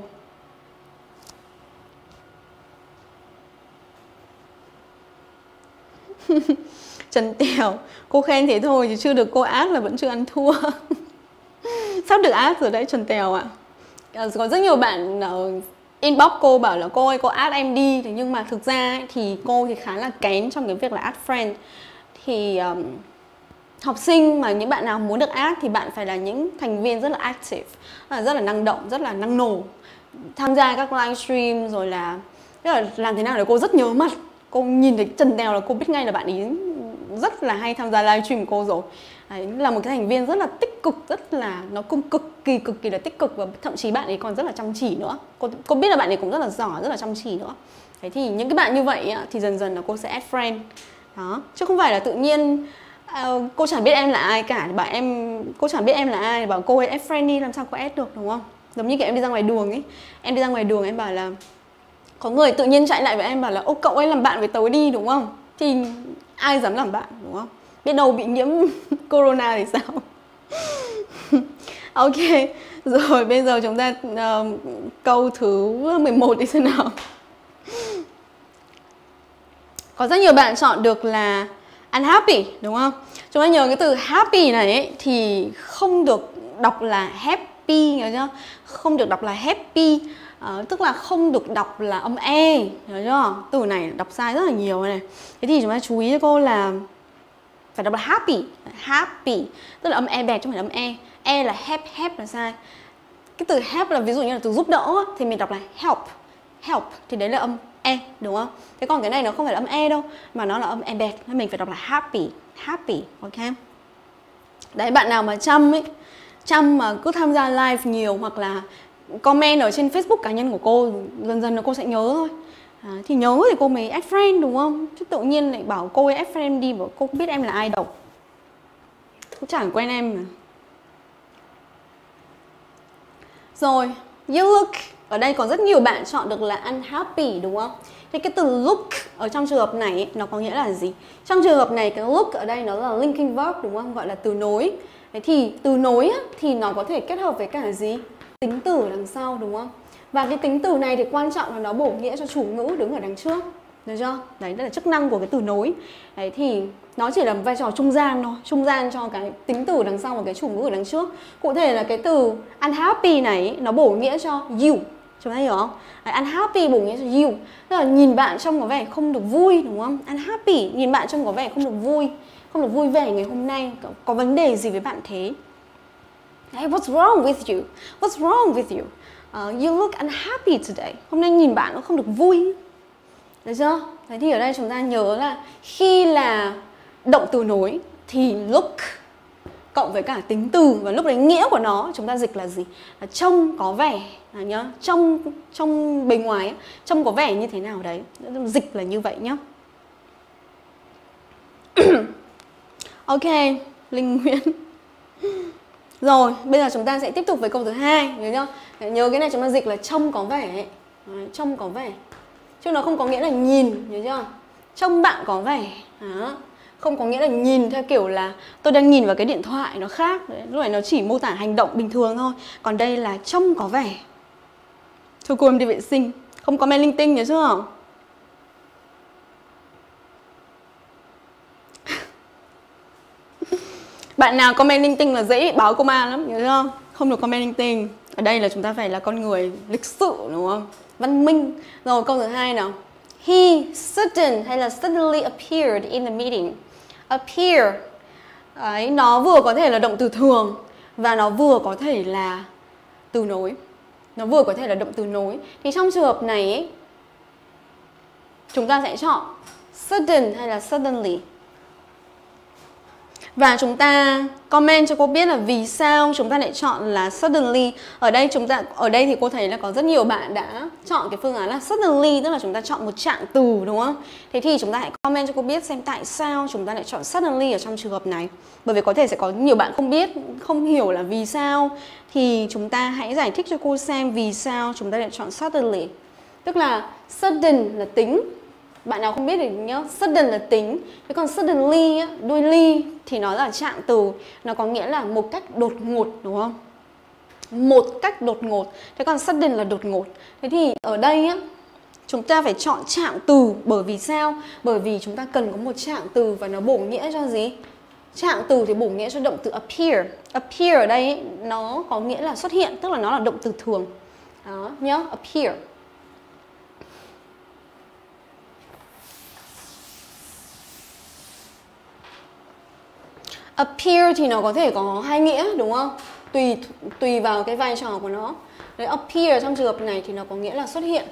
Trần Tèo, cô khen thế thôi chứ chưa được cô át là vẫn chưa ăn thua. Sắp được át rồi đấy Trần Tèo ạ. Có rất nhiều bạn inbox cô bảo là cô ơi cô át em đi. Thế nhưng mà thực ra thì cô thì khá là kén trong cái việc là add friend. Thì học sinh mà những bạn nào muốn được add thì bạn phải là những thành viên rất là active, rất là năng động, rất là năng nổ, tham gia các livestream, rồi là làm thế nào để cô rất nhớ mặt. Cô nhìn thấy Trần Tèo là cô biết ngay là bạn ấy rất là hay tham gia livestream của cô rồi. Đấy, là một cái thành viên rất là tích cực, rất là nó cũng cực kỳ là tích cực, và thậm chí bạn ấy còn rất là chăm chỉ nữa. Cô biết là bạn ấy cũng rất là giỏi, rất là chăm chỉ nữa. Thế thì những cái bạn như vậy á, thì dần dần là cô sẽ add friend. Đó, chứ không phải là tự nhiên cô chẳng biết em là ai cả, bảo em cô chẳng biết em là ai, bảo cô ấy add friend đi, làm sao cô add được, đúng không? Giống như kiểu em đi ra ngoài đường ấy, em đi ra ngoài đường em bảo là có người tự nhiên chạy lại với em bảo là ô cậu ấy làm bạn với tớ đi, đúng không? Thì ai dám làm bạn, đúng không? Biết đâu bị nhiễm corona thì sao? Ok, rồi bây giờ chúng ta câu thứ 11 đi xem nào. Có rất nhiều bạn chọn được là unhappy, đúng không? Chúng ta nhớ cái từ happy này ấy, thì không được đọc là happy, nhớ chưa? Không được đọc là happy, tức là không được đọc là âm E, nhớ chưa? Từ này đọc sai rất là nhiều này. Thế thì chúng ta chú ý cho cô là phải đọc là happy, happy, tức là âm E bẹt chứ không phải là âm E. E là help là sai. Cái từ help là ví dụ như là từ giúp đỡ thì mình đọc là help thì đấy là âm E, đúng không? Thế còn cái này nó không phải là âm E đâu, mà nó là âm E bẹt, nên mình phải đọc là happy, ok? Đấy, bạn nào mà chăm mà cứ tham gia live nhiều hoặc là comment ở trên Facebook cá nhân của cô, dần dần là cô sẽ nhớ thôi. Thì nhớ thì cô mới add friend, đúng không? Chứ tự nhiên lại bảo cô ấy add friend đi, bảo cô không biết em là ai đâu, cũng chẳng quen em mà. Rồi, you look, ở đây có rất nhiều bạn chọn được là unhappy, đúng không? Thế cái từ look ở trong trường hợp này ấy, nó có nghĩa là gì? Trong trường hợp này cái look ở đây nó là linking verb, đúng không? Gọi là từ nối. Thế thì từ nối á, thì nó có thể kết hợp với cả gì? Tính từ đằng sau, đúng không? Và cái tính từ này thì quan trọng là nó bổ nghĩa cho chủ ngữ đứng ở đằng trước. Được chưa? Đấy, đây là chức năng của cái từ nối. Đấy thì nó chỉ là vai trò trung gian thôi, trung gian cho cái tính từ đằng sau và cái chủ ngữ ở đằng trước. Cụ thể là cái từ unhappy này nó bổ nghĩa cho you. Chúng ta hiểu không? Đấy, unhappy bổ nghĩa cho you. Tức là nhìn bạn trông có vẻ không được vui, đúng không? Unhappy, nhìn bạn trông có vẻ không được vui, không được vui vẻ ngày hôm nay, có vấn đề gì với bạn thế? Hey, what's wrong with you? What's wrong with you? You look unhappy today. Hôm nay nhìn bạn nó không được vui. Được chưa? Thế thì ở đây chúng ta nhớ là khi là động từ nối thì look cộng với cả tính từ, và lúc đấy nghĩa của nó chúng ta dịch là gì? Là trông có vẻ, nhá, trong bề ngoài ấy, trông có vẻ như thế nào đấy, dịch là như vậy nhá. Ok, Linh Nguyễn. Rồi, bây giờ chúng ta sẽ tiếp tục với câu thứ 2, nhớ chưa? Nhớ cái này chúng ta dịch là trông có vẻ ấy. Đấy, trông có vẻ. Chứ nó không có nghĩa là nhìn, nhớ chưa? Trông bạn có vẻ. Đó. Không có nghĩa là nhìn theo kiểu là tôi đang nhìn vào cái điện thoại, nó khác. Đấy, lúc này nó chỉ mô tả hành động bình thường thôi. Còn đây là trông có vẻ. Thôi cô em đi vệ sinh. Không comment linh tinh, nhớ chưa? Bạn nào comment linh tinh là dễ bị báo công an lắm, nhớ chưa? Không được comment linh tinh. Ở đây là chúng ta phải là con người lịch sự, đúng không? Văn minh. Rồi câu thứ 2 nào. He sudden hay là suddenly appeared in the meeting. Appear. Đấy, nó vừa có thể là động từ thường và nó vừa có thể là từ nối. Nó vừa có thể là động từ nối. Thì trong trường hợp này ấy, chúng ta sẽ chọn sudden hay là suddenly. Và chúng ta comment cho cô biết là vì sao chúng ta lại chọn là suddenly. Ở đây thì cô thấy là có rất nhiều bạn đã chọn cái phương án là suddenly, tức là chúng ta chọn một trạng từ, đúng không? Thế thì chúng ta hãy comment cho cô biết xem tại sao chúng ta lại chọn suddenly ở trong trường hợp này. Bởi vì có thể sẽ có nhiều bạn không biết, không hiểu là vì sao. Thì chúng ta hãy giải thích cho cô xem vì sao chúng ta lại chọn suddenly. Tức là sudden là tính. Bạn nào không biết thì nhớ, sudden là tính. Thế còn suddenly, đuôi ly thì nó là trạng từ. Nó có nghĩa là một cách đột ngột, đúng không? Một cách đột ngột. Thế còn sudden là đột ngột. Thế thì ở đây á, chúng ta phải chọn trạng từ. Bởi vì sao? Bởi vì chúng ta cần có một trạng từ và nó bổ nghĩa cho gì? Trạng từ thì bổ nghĩa cho động từ appear. Appear ở đây nó có nghĩa là xuất hiện, tức là nó là động từ thường. Đó, nhớ, appear. Appear thì nó có thể có hai nghĩa, đúng không? Tùy vào cái vai trò của nó. Đấy, appear trong trường hợp này thì nó có nghĩa là xuất hiện.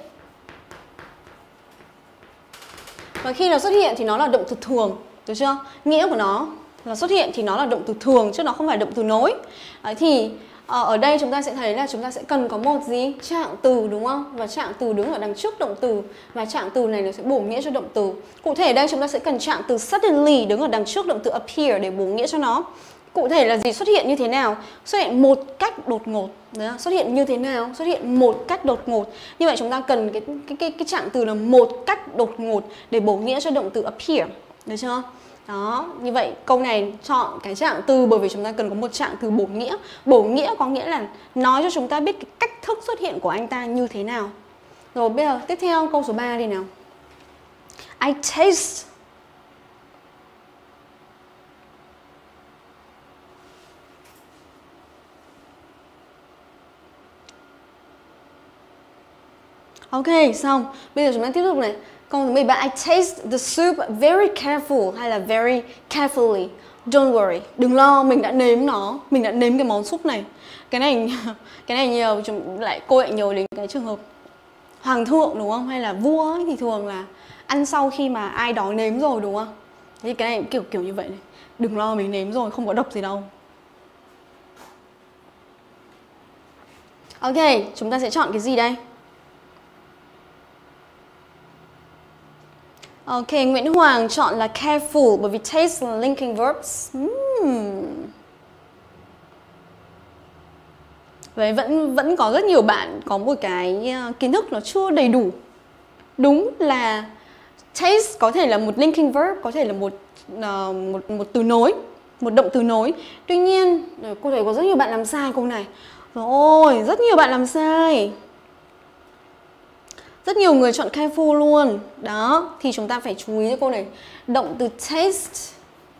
Và khi nó xuất hiện thì nó là động từ thường, được chưa? Nghĩa của nó là xuất hiện thì nó là động từ thường chứ nó không phải động từ nối. Đấy, thì ở đây chúng ta sẽ thấy là chúng ta sẽ cần có một gì? Trạng từ, đúng không? Và trạng từ đứng ở đằng trước động từ, và trạng từ này nó sẽ bổ nghĩa cho động từ. Cụ thể ở đây chúng ta sẽ cần trạng từ suddenly đứng ở đằng trước động từ appear để bổ nghĩa cho nó. Cụ thể là gì? Xuất hiện như thế nào? Xuất hiện một cách đột ngột. Đấy, xuất hiện như thế nào? Xuất hiện một cách đột ngột. Như vậy chúng ta cần cái trạng từ là một cách đột ngột để bổ nghĩa cho động từ appear. Được chưa? Đó, như vậy câu này chọn cái trạng từ bởi vì chúng ta cần có một trạng từ bổ nghĩa. Bổ nghĩa có nghĩa là nói cho chúng ta biết cái cách thức xuất hiện của anh ta như thế nào. Rồi bây giờ tiếp theo câu số 3 đi nào. I taste. Ok, xong. Bây giờ chúng ta tiếp tục này. Câu số 13, I taste the soup very careful hay là very carefully. Don't worry, đừng lo, mình đã nếm nó, mình đã nếm cái món súp này. Cái này nhiều cô lại nhớ đến cái trường hợp hoàng thượng đúng không? Hay là vua ấy, thì thường là ăn sau khi mà ai đó nếm rồi đúng không? Thì cái này kiểu như vậy này. Đừng lo, mình nếm rồi, không có độc gì đâu. Ok, chúng ta sẽ chọn cái gì đây? Ok, Nguyễn Hoàng chọn là careful bởi vì taste là linking verbs. Vậy vẫn có rất nhiều bạn có một cái kiến thức nó chưa đầy đủ. Đúng là taste có thể là một linking verb, có thể là một từ nối, một động từ nối. Tuy nhiên, cô thấy có rất nhiều bạn làm sai câu này. Rồi, rất nhiều bạn làm sai. Rất nhiều người chọn careful luôn. Đó, thì chúng ta phải chú ý cho câu này. Động từ taste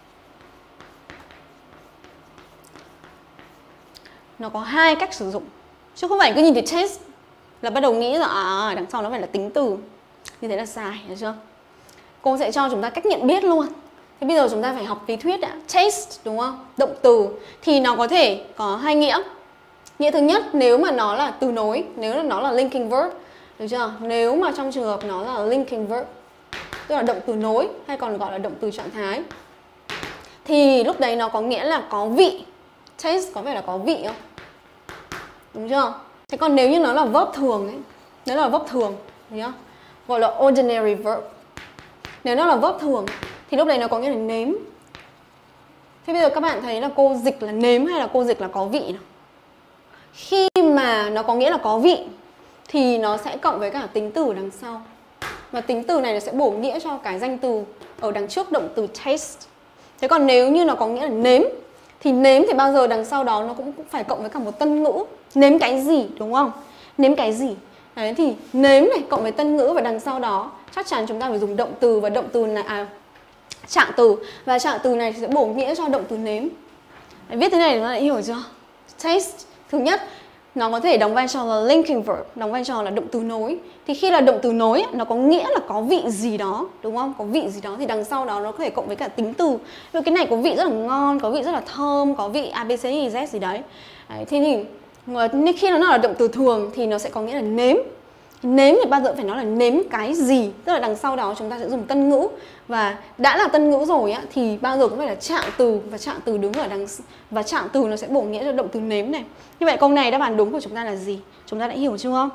nó có hai cách sử dụng. Chứ không phải cứ nhìn thấy taste là bắt đầu nghĩ là đằng sau nó phải là tính từ. Như thế là sai, hiểu chưa? Cô sẽ cho chúng ta cách nhận biết luôn. Thế bây giờ chúng ta phải học lý thuyết đã. Taste, đúng không? Động từ thì nó có thể có hai nghĩa. Nghĩa thứ nhất, nếu mà nó là từ nối, nếu nó là linking verb. Được chưa? Nếu mà trong trường hợp nó là linking verb, tức là động từ nối hay còn gọi là động từ trạng thái, thì lúc đấy nó có nghĩa là có vị. Taste có vẻ là có vị không? Đúng chưa? Thế còn nếu như nó là verb thường ấy, nếu là verb thường, nhá, gọi là ordinary verb. Nếu nó là verb thường thì lúc đấy nó có nghĩa là nếm. Thế bây giờ các bạn thấy là cô dịch là nếm hay là cô dịch là có vị nào? Khi mà nó có nghĩa là có vị thì nó sẽ cộng với cả tính từ đằng sau. Và tính từ này nó sẽ bổ nghĩa cho cái danh từ ở đằng trước động từ taste. Thế còn nếu như nó có nghĩa là nếm thì bao giờ đằng sau đó nó cũng phải cộng với cả một tân ngữ. Nếm cái gì, đúng không? Nếm cái gì? Đấy, thì nếm này cộng với tân ngữ và đằng sau đó chắc chắn chúng ta phải dùng động từ, và động từ này trạng từ, và trạng từ này sẽ bổ nghĩa cho động từ nếm. Đấy, viết thế này nó đã hiểu chưa? Taste thứ nhất nó có thể đóng vai trò là linking verb, đóng vai trò là động từ nối. Thì khi là động từ nối nó có nghĩa là có vị gì đó, đúng không? Có vị gì đó thì đằng sau đó nó có thể cộng với cả tính từ. Vì cái này có vị rất là ngon, có vị rất là thơm, có vị ABC, Z gì đấy. Đấy, thì khi nó là động từ thường thì nó sẽ có nghĩa là nếm. Nếm thì bao giờ phải nói là nếm cái gì, tức là đằng sau đó chúng ta sẽ dùng tân ngữ, và đã là tân ngữ rồi á thì bao giờ cũng phải là trạng từ, và trạng từ đứng ở đằng, và trạng từ nó sẽ bổ nghĩa cho động từ nếm này. Như vậy câu này đáp án đúng của chúng ta là gì? Chúng ta đã hiểu chưa?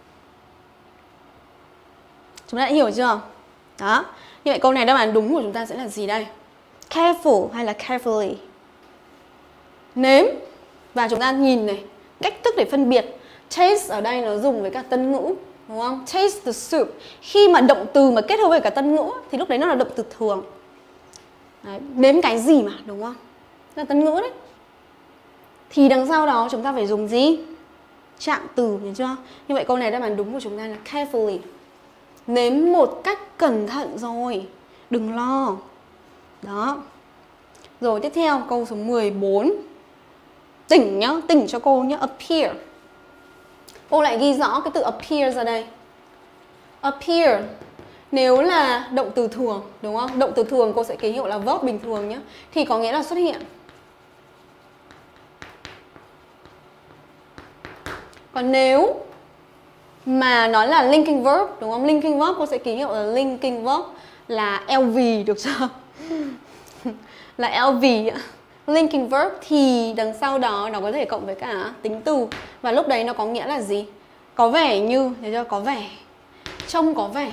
Chúng ta đã hiểu chưa? Đó. Như vậy câu này đáp án đúng của chúng ta sẽ là gì đây? Careful hay là carefully? Nếm. Và chúng ta nhìn này, cách thức để phân biệt. Taste ở đây nó dùng với cả tân ngữ, đúng không? Taste the soup. Khi mà động từ mà kết hợp với cả tân ngữ thì lúc đấy nó là động từ thường. Đấy, nếm cái gì mà, đúng không? Là tân ngữ đấy. Thì đằng sau đó chúng ta phải dùng gì? Trạng từ, hiểu chưa? Như vậy câu này đáp án đúng của chúng ta là carefully. Nếm một cách cẩn thận rồi, đừng lo. Đó. Rồi tiếp theo câu số 14. Tỉnh nhá, tỉnh cho cô nhá, appear. Cô lại ghi rõ cái từ appear ra đây. Appear nếu là động từ thường, đúng không? Động từ thường cô sẽ ký hiệu là verb bình thường nhé, thì có nghĩa là xuất hiện. Còn nếu mà nó là linking verb, đúng không? Linking verb cô sẽ ký hiệu là linking verb là LV, được chưa? Là LV. linking verb thì đằng sau đó nó có thể cộng với cả tính từ. Và lúc đấy nó có nghĩa là gì? Có vẻ như, thấy chưa? Có vẻ, trông có vẻ.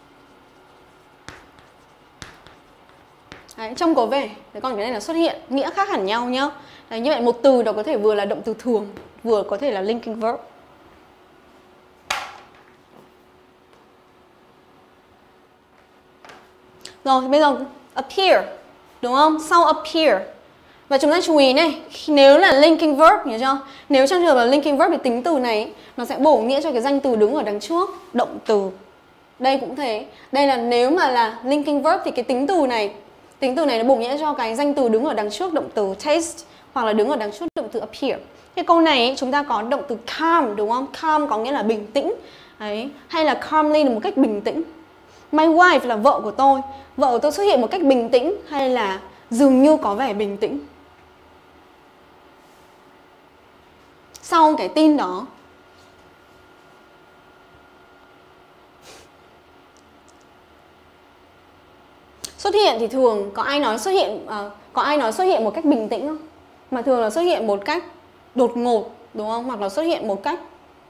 Đấy, trông có vẻ. Đấy, còn cái này là xuất hiện, nghĩa khác hẳn nhau nhá. Đấy, như vậy một từ đó có thể vừa là động từ thường, vừa có thể là linking verb. Rồi, bây giờ appear, đúng không? Sau appear. Và chúng ta chú ý này, nếu là linking verb, hiểu chưa? Nếu trong trường hợp là linking verb thì tính từ này nó sẽ bổ nghĩa cho cái danh từ đứng ở đằng trước, động từ. Đây cũng thế. Đây là nếu mà là linking verb thì cái tính từ này nó bổ nghĩa cho cái danh từ đứng ở đằng trước động từ taste, hoặc là đứng ở đằng trước động từ appear. Cái câu này chúng ta có động từ calm, đúng không? Calm có nghĩa là bình tĩnh. Đấy, hay là calmly là một cách bình tĩnh. My wife là vợ của tôi. Vợ của tôi xuất hiện một cách bình tĩnh, hay là dường như có vẻ bình tĩnh. Sau cái tin đó, xuất hiện thì thường có ai nói xuất hiện một cách bình tĩnh không? Mà thường là xuất hiện một cách đột ngột, đúng không? Hoặc là xuất hiện một cách,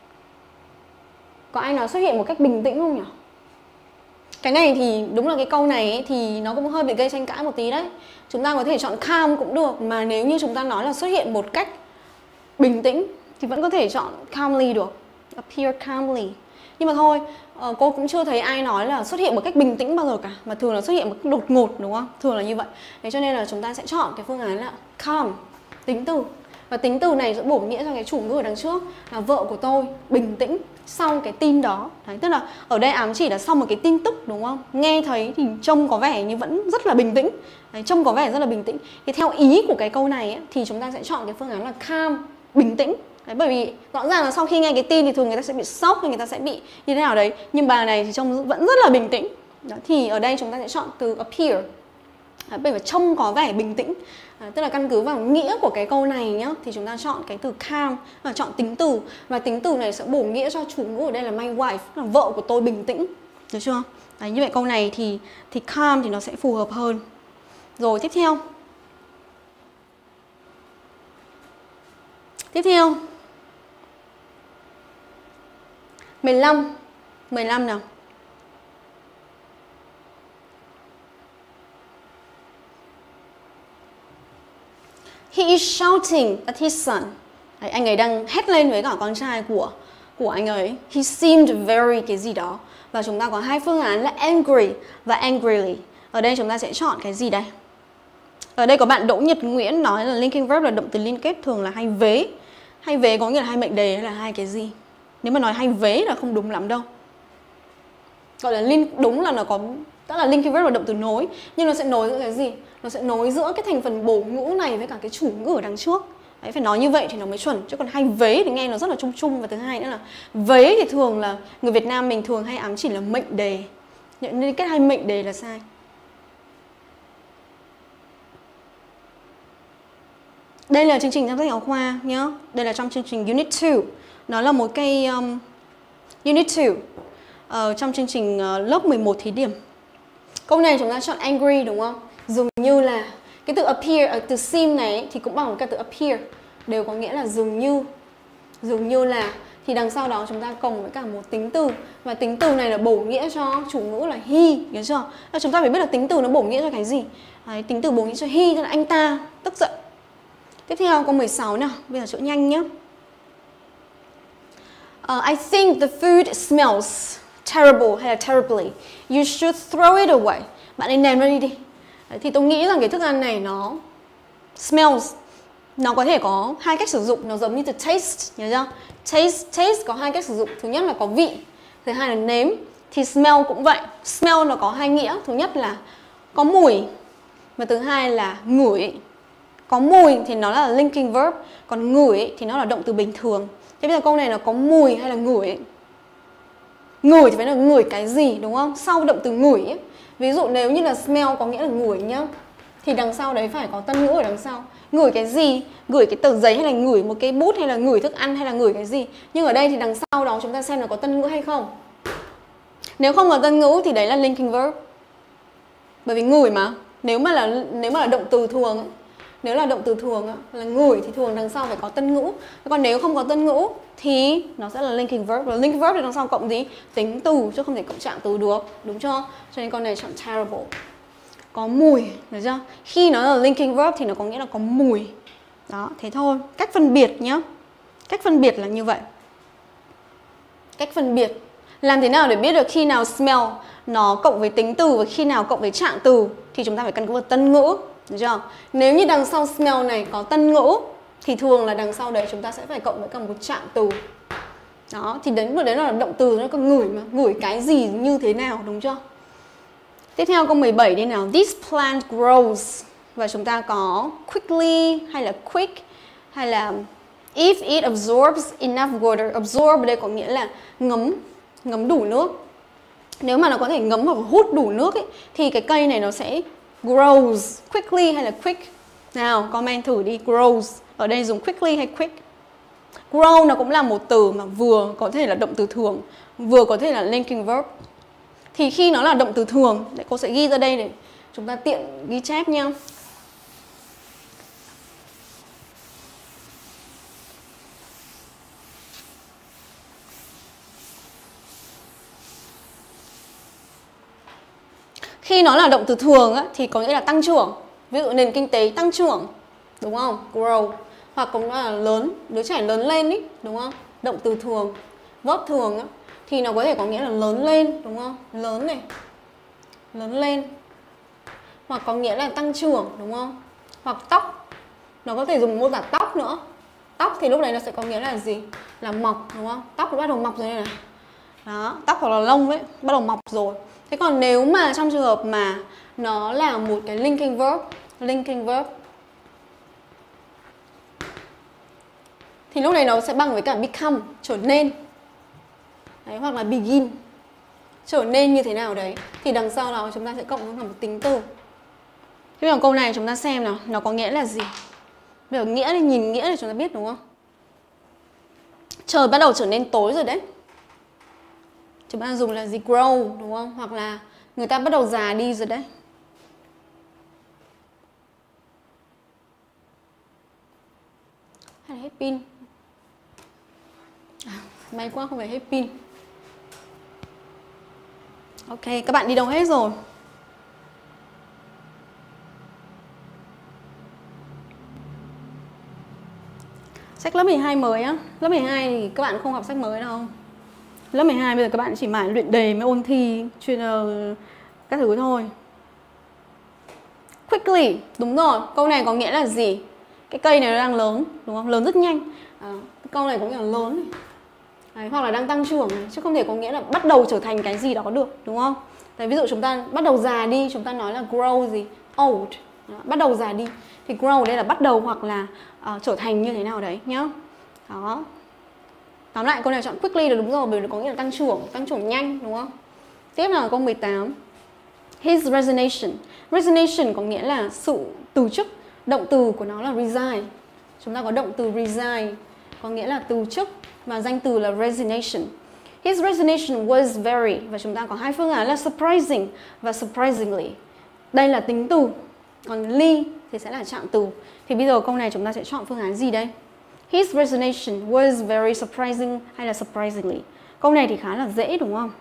có ai nói xuất hiện một cách bình tĩnh không nhỉ? Cái này thì đúng là cái câu này ấy, thì nó cũng hơi bị gây tranh cãi một tí đấy. Chúng ta có thể chọn calm cũng được, mà nếu như chúng ta nói là xuất hiện một cách bình tĩnh thì vẫn có thể chọn calmly được, appear calmly. Nhưng mà thôi, cô cũng chưa thấy ai nói là xuất hiện một cách bình tĩnh bao giờ cả, mà thường là xuất hiện một cách đột ngột, đúng không? Thường là như vậy. Thế cho nên là chúng ta sẽ chọn cái phương án là calm, tính từ. Và tính từ này sẽ bổ nghĩa cho cái chủ ngữ ở đằng trước là vợ của tôi bình tĩnh sau cái tin đó. Đấy, tức là ở đây ám chỉ là sau một cái tin tức, đúng không? Nghe thấy thì trông có vẻ như vẫn rất là bình tĩnh. Đấy, trông có vẻ rất là bình tĩnh. Thì theo ý của cái câu này ấy, thì chúng ta sẽ chọn cái phương án là calm, bình tĩnh. Đấy, bởi vì rõ ràng là sau khi nghe cái tin thì thường người ta sẽ bị sốc, hay người ta sẽ bị như thế nào đấy. Nhưng bà này thì trông vẫn rất là bình tĩnh. Đó, thì ở đây chúng ta sẽ chọn từ appear. Đấy, bởi vì trông có vẻ bình tĩnh. Tức là căn cứ vào nghĩa của cái câu này nhá, thì chúng ta chọn cái từ calm và chọn tính từ. Và tính từ này sẽ bổ nghĩa cho chủ ngữ ở đây là my wife, là vợ của tôi bình tĩnh. Được chưa? Đấy, như vậy câu này thì calm thì nó sẽ phù hợp hơn. Rồi tiếp theo. Tiếp theo 15 nào. He is shouting at his son. Đấy, anh ấy đang hét lên với cả con trai của anh ấy. He seemed very cái gì đó. Và chúng ta có hai phương án là angry và angrily. Ở đây chúng ta sẽ chọn cái gì đây? Ở đây có bạn Đỗ Nhật Nguyễn nói là linking verb là động từ liên kết thường là hay vế. Hay vế có nghĩa là hai mệnh đề hay là hai cái gì? Nếu mà nói hay vế là không đúng lắm đâu. Gọi là đúng là nó có, tức là linking verb là động từ nối, nhưng nó sẽ nối giữa cái gì? Nó sẽ nối giữa cái thành phần bổ ngữ này với cả cái chủ ngữ ở đằng trước. Đấy, phải nói như vậy thì nó mới chuẩn, chứ còn hay vế thì nghe nó rất là chung chung. Và thứ hai nữa là vế thì thường là người Việt Nam mình thường hay ám chỉ là mệnh đề, nên kết hai mệnh đề là sai. Đây là chương trình trong sách giáo khoa nhá. Đây là trong chương trình Unit 2. Nó là một cái Unit 2 trong chương trình lớp 11 thí điểm. Câu này chúng ta chọn angry, đúng không? Dường như là cái từ appear, từ seem này thì cũng bằng với cả từ appear, đều có nghĩa là dường như là, thì đằng sau đó chúng ta cộng với cả một tính từ, và tính từ này là bổ nghĩa cho chủ ngữ là he, hiểu chưa? Và chúng ta phải biết là tính từ nó bổ nghĩa cho cái gì. Đấy, tính từ bổ nghĩa cho he, tức là anh ta tức giận. Tiếp theo câu 16 nào, bây giờ chữa nhanh nhé. I think the food smells terrible hay là terribly. You should throw it away. Bạn nên ném nó đi đi. Đấy, thì tôi nghĩ rằng cái thức ăn này nó smells, nó có thể có hai cách sử dụng, nó giống như từ taste, nhớ chưa? Taste có hai cách sử dụng. Thứ nhất là có vị, thứ hai là nếm. Thì smell cũng vậy. Smell nó có hai nghĩa. Thứ nhất là có mùi, và thứ hai là ngửi. Có mùi thì nó là linking verb, còn ngửi thì nó là động từ bình thường. Thế bây giờ câu này là có mùi hay là ngửi? Ngửi thì phải là ngửi cái gì, đúng không? Sau động từ ngửi ấy. Ví dụ nếu như là smell có nghĩa là ngửi nhá, thì đằng sau đấy phải có tân ngữ ở đằng sau. Ngửi cái gì? Ngửi cái tờ giấy hay là ngửi một cái bút hay là ngửi thức ăn hay là ngửi cái gì? Nhưng ở đây thì đằng sau đó chúng ta xem là có tân ngữ hay không. Nếu không có tân ngữ thì đấy là linking verb. Bởi vì ngửi mà, nếu mà là động từ thường ấy, Nếu là động từ thường á, là ngửi thì thường đằng sau phải có tân ngữ. Còn nếu không có tân ngữ thì nó sẽ là linking verb. Và linking verb thì đằng sau cộng gì? Tính từ chứ không thể cộng trạng từ được, đúng chưa? Cho nên con này chọn terrible. Có mùi, được chưa? Khi nó là linking verb thì nó có nghĩa là có mùi. Đó, thế thôi. Cách phân biệt nhá. Cách phân biệt là như vậy. Cách phân biệt. Làm thế nào để biết được khi nào smell nó cộng với tính từ và khi nào cộng với trạng từ thì chúng ta phải căn cứ vào tân ngữ, được chưa? Nếu như đằng sau smell này có tân ngữ thì thường là đằng sau đấy chúng ta sẽ phải cộng với cả một trạng từ. Đó, thì đến lúc đấy là động từ, nó có ngửi mà, ngửi cái gì như thế nào, đúng chưa? Tiếp theo câu 17 đi nào. This plant grows. Và chúng ta có quickly hay là quick hay là if it absorbs enough water. Absorb ở đây có nghĩa là ngấm đủ nước. Nếu mà nó có thể ngấm hoặc hút đủ nước ấy, thì cái cây này nó sẽ grows quickly hay là quick. Nào, comment thử đi. Grows. Ở đây dùng quickly hay quick? Grow nó cũng là một từ mà vừa có thể là động từ thường, vừa có thể là linking verb. Thì khi nó là động từ thường, để cô sẽ ghi ra đây để chúng ta tiện ghi chép nha. Khi nó là động từ thường á, thì có nghĩa là tăng trưởng. Ví dụ nền kinh tế tăng trưởng, đúng không? Grow. Hoặc cũng là lớn, đứa trẻ lớn lên ý, đúng không? Động từ thường, verb thường á, thì nó có thể có nghĩa là lớn lên, đúng không? Lớn này, lớn lên. Hoặc có nghĩa là tăng trưởng, đúng không? Hoặc tóc, nó có thể dùng mô tả tóc nữa. Tóc thì lúc đấy nó sẽ có nghĩa là gì? Là mọc, đúng không? Tóc bắt đầu mọc rồi đây này. Đó, tóc hoặc là lông ấy, bắt đầu mọc rồi. Thế còn nếu mà trong trường hợp mà nó là một cái linking verb thì lúc này nó sẽ bằng với cả become, trở nên. Đấy, hoặc là begin, trở nên như thế nào đấy. Thì đằng sau đó chúng ta sẽ cộng với một tính từ. Thế bây giờ câu này chúng ta xem nào, nó có nghĩa là gì? Bây giờ nghĩa thì nhìn nghĩa để chúng ta biết, đúng không? Trời bắt đầu trở nên tối rồi đấy. Chúng ta dùng là gì? Grow, đúng không? Hoặc là người ta bắt đầu già đi rồi đấy. Hay là hết pin? May quá không phải hết pin. Ok, các bạn đi đâu hết rồi? Sách lớp 12 mới á. Lớp 12 thì các bạn không học sách mới đâu. Lớp 12 bây giờ các bạn chỉ mãi luyện đề mới ôn thi chuyên các thứ thôi. Quickly, đúng rồi. Câu này có nghĩa là gì? Cái cây này nó đang lớn, đúng không? Lớn rất nhanh. Câu này có nghĩa là lớn này. Đấy, hoặc là đang tăng trưởng này, chứ không thể có nghĩa là bắt đầu trở thành cái gì đó được, đúng không? Đấy, ví dụ chúng ta bắt đầu già đi, chúng ta nói là grow gì? Old. Đó, bắt đầu già đi. Thì grow ở đây là bắt đầu hoặc là trở thành như thế nào đấy nhá. Đó. Tóm lại câu này chọn quickly là đúng rồi, bởi vì nó có nghĩa là tăng trưởng nhanh, đúng không? Tiếp là câu 18. His resignation. Resignation có nghĩa là sự từ chức. Động từ của nó là resign. Chúng ta có động từ resign, có nghĩa là từ chức, và danh từ là resignation. His resignation was very, và chúng ta có hai phương án là surprising và surprisingly. Đây là tính từ, còn ly thì sẽ là trạng từ. Thì bây giờ câu này chúng ta sẽ chọn phương án gì đây? His resignation was very surprising hay là surprisingly? Câu này thì khá là dễ, đúng không?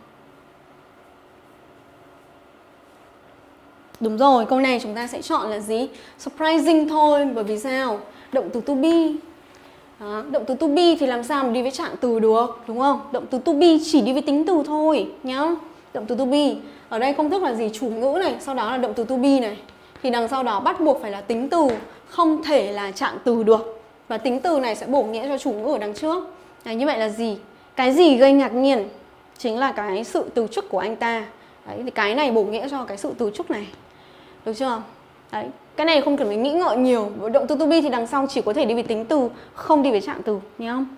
Đúng rồi, câu này chúng ta sẽ chọn là gì? Surprising thôi, bởi vì sao? Động từ to be. Đó, động từ to be thì làm sao mà đi với trạng từ được, đúng không? Động từ to be chỉ đi với tính từ thôi nhá. Động từ to be. Ở đây công thức là gì? Chủ ngữ này, sau đó là động từ to be này. Thì đằng sau đó bắt buộc phải là tính từ, không thể là trạng từ được. Và tính từ này sẽ bổ nghĩa cho chủ ngữ ở đằng trước. Đấy, như vậy là gì? Cái gì gây ngạc nhiên? Chính là cái sự từ chức của anh ta. Đấy, thì cái này bổ nghĩa cho cái sự từ chức này. Được chưa? Đấy, cái này không cần phải nghĩ ngợi nhiều. Động từ to be thì đằng sau chỉ có thể đi với tính từ, không đi với trạng từ, nhớ không?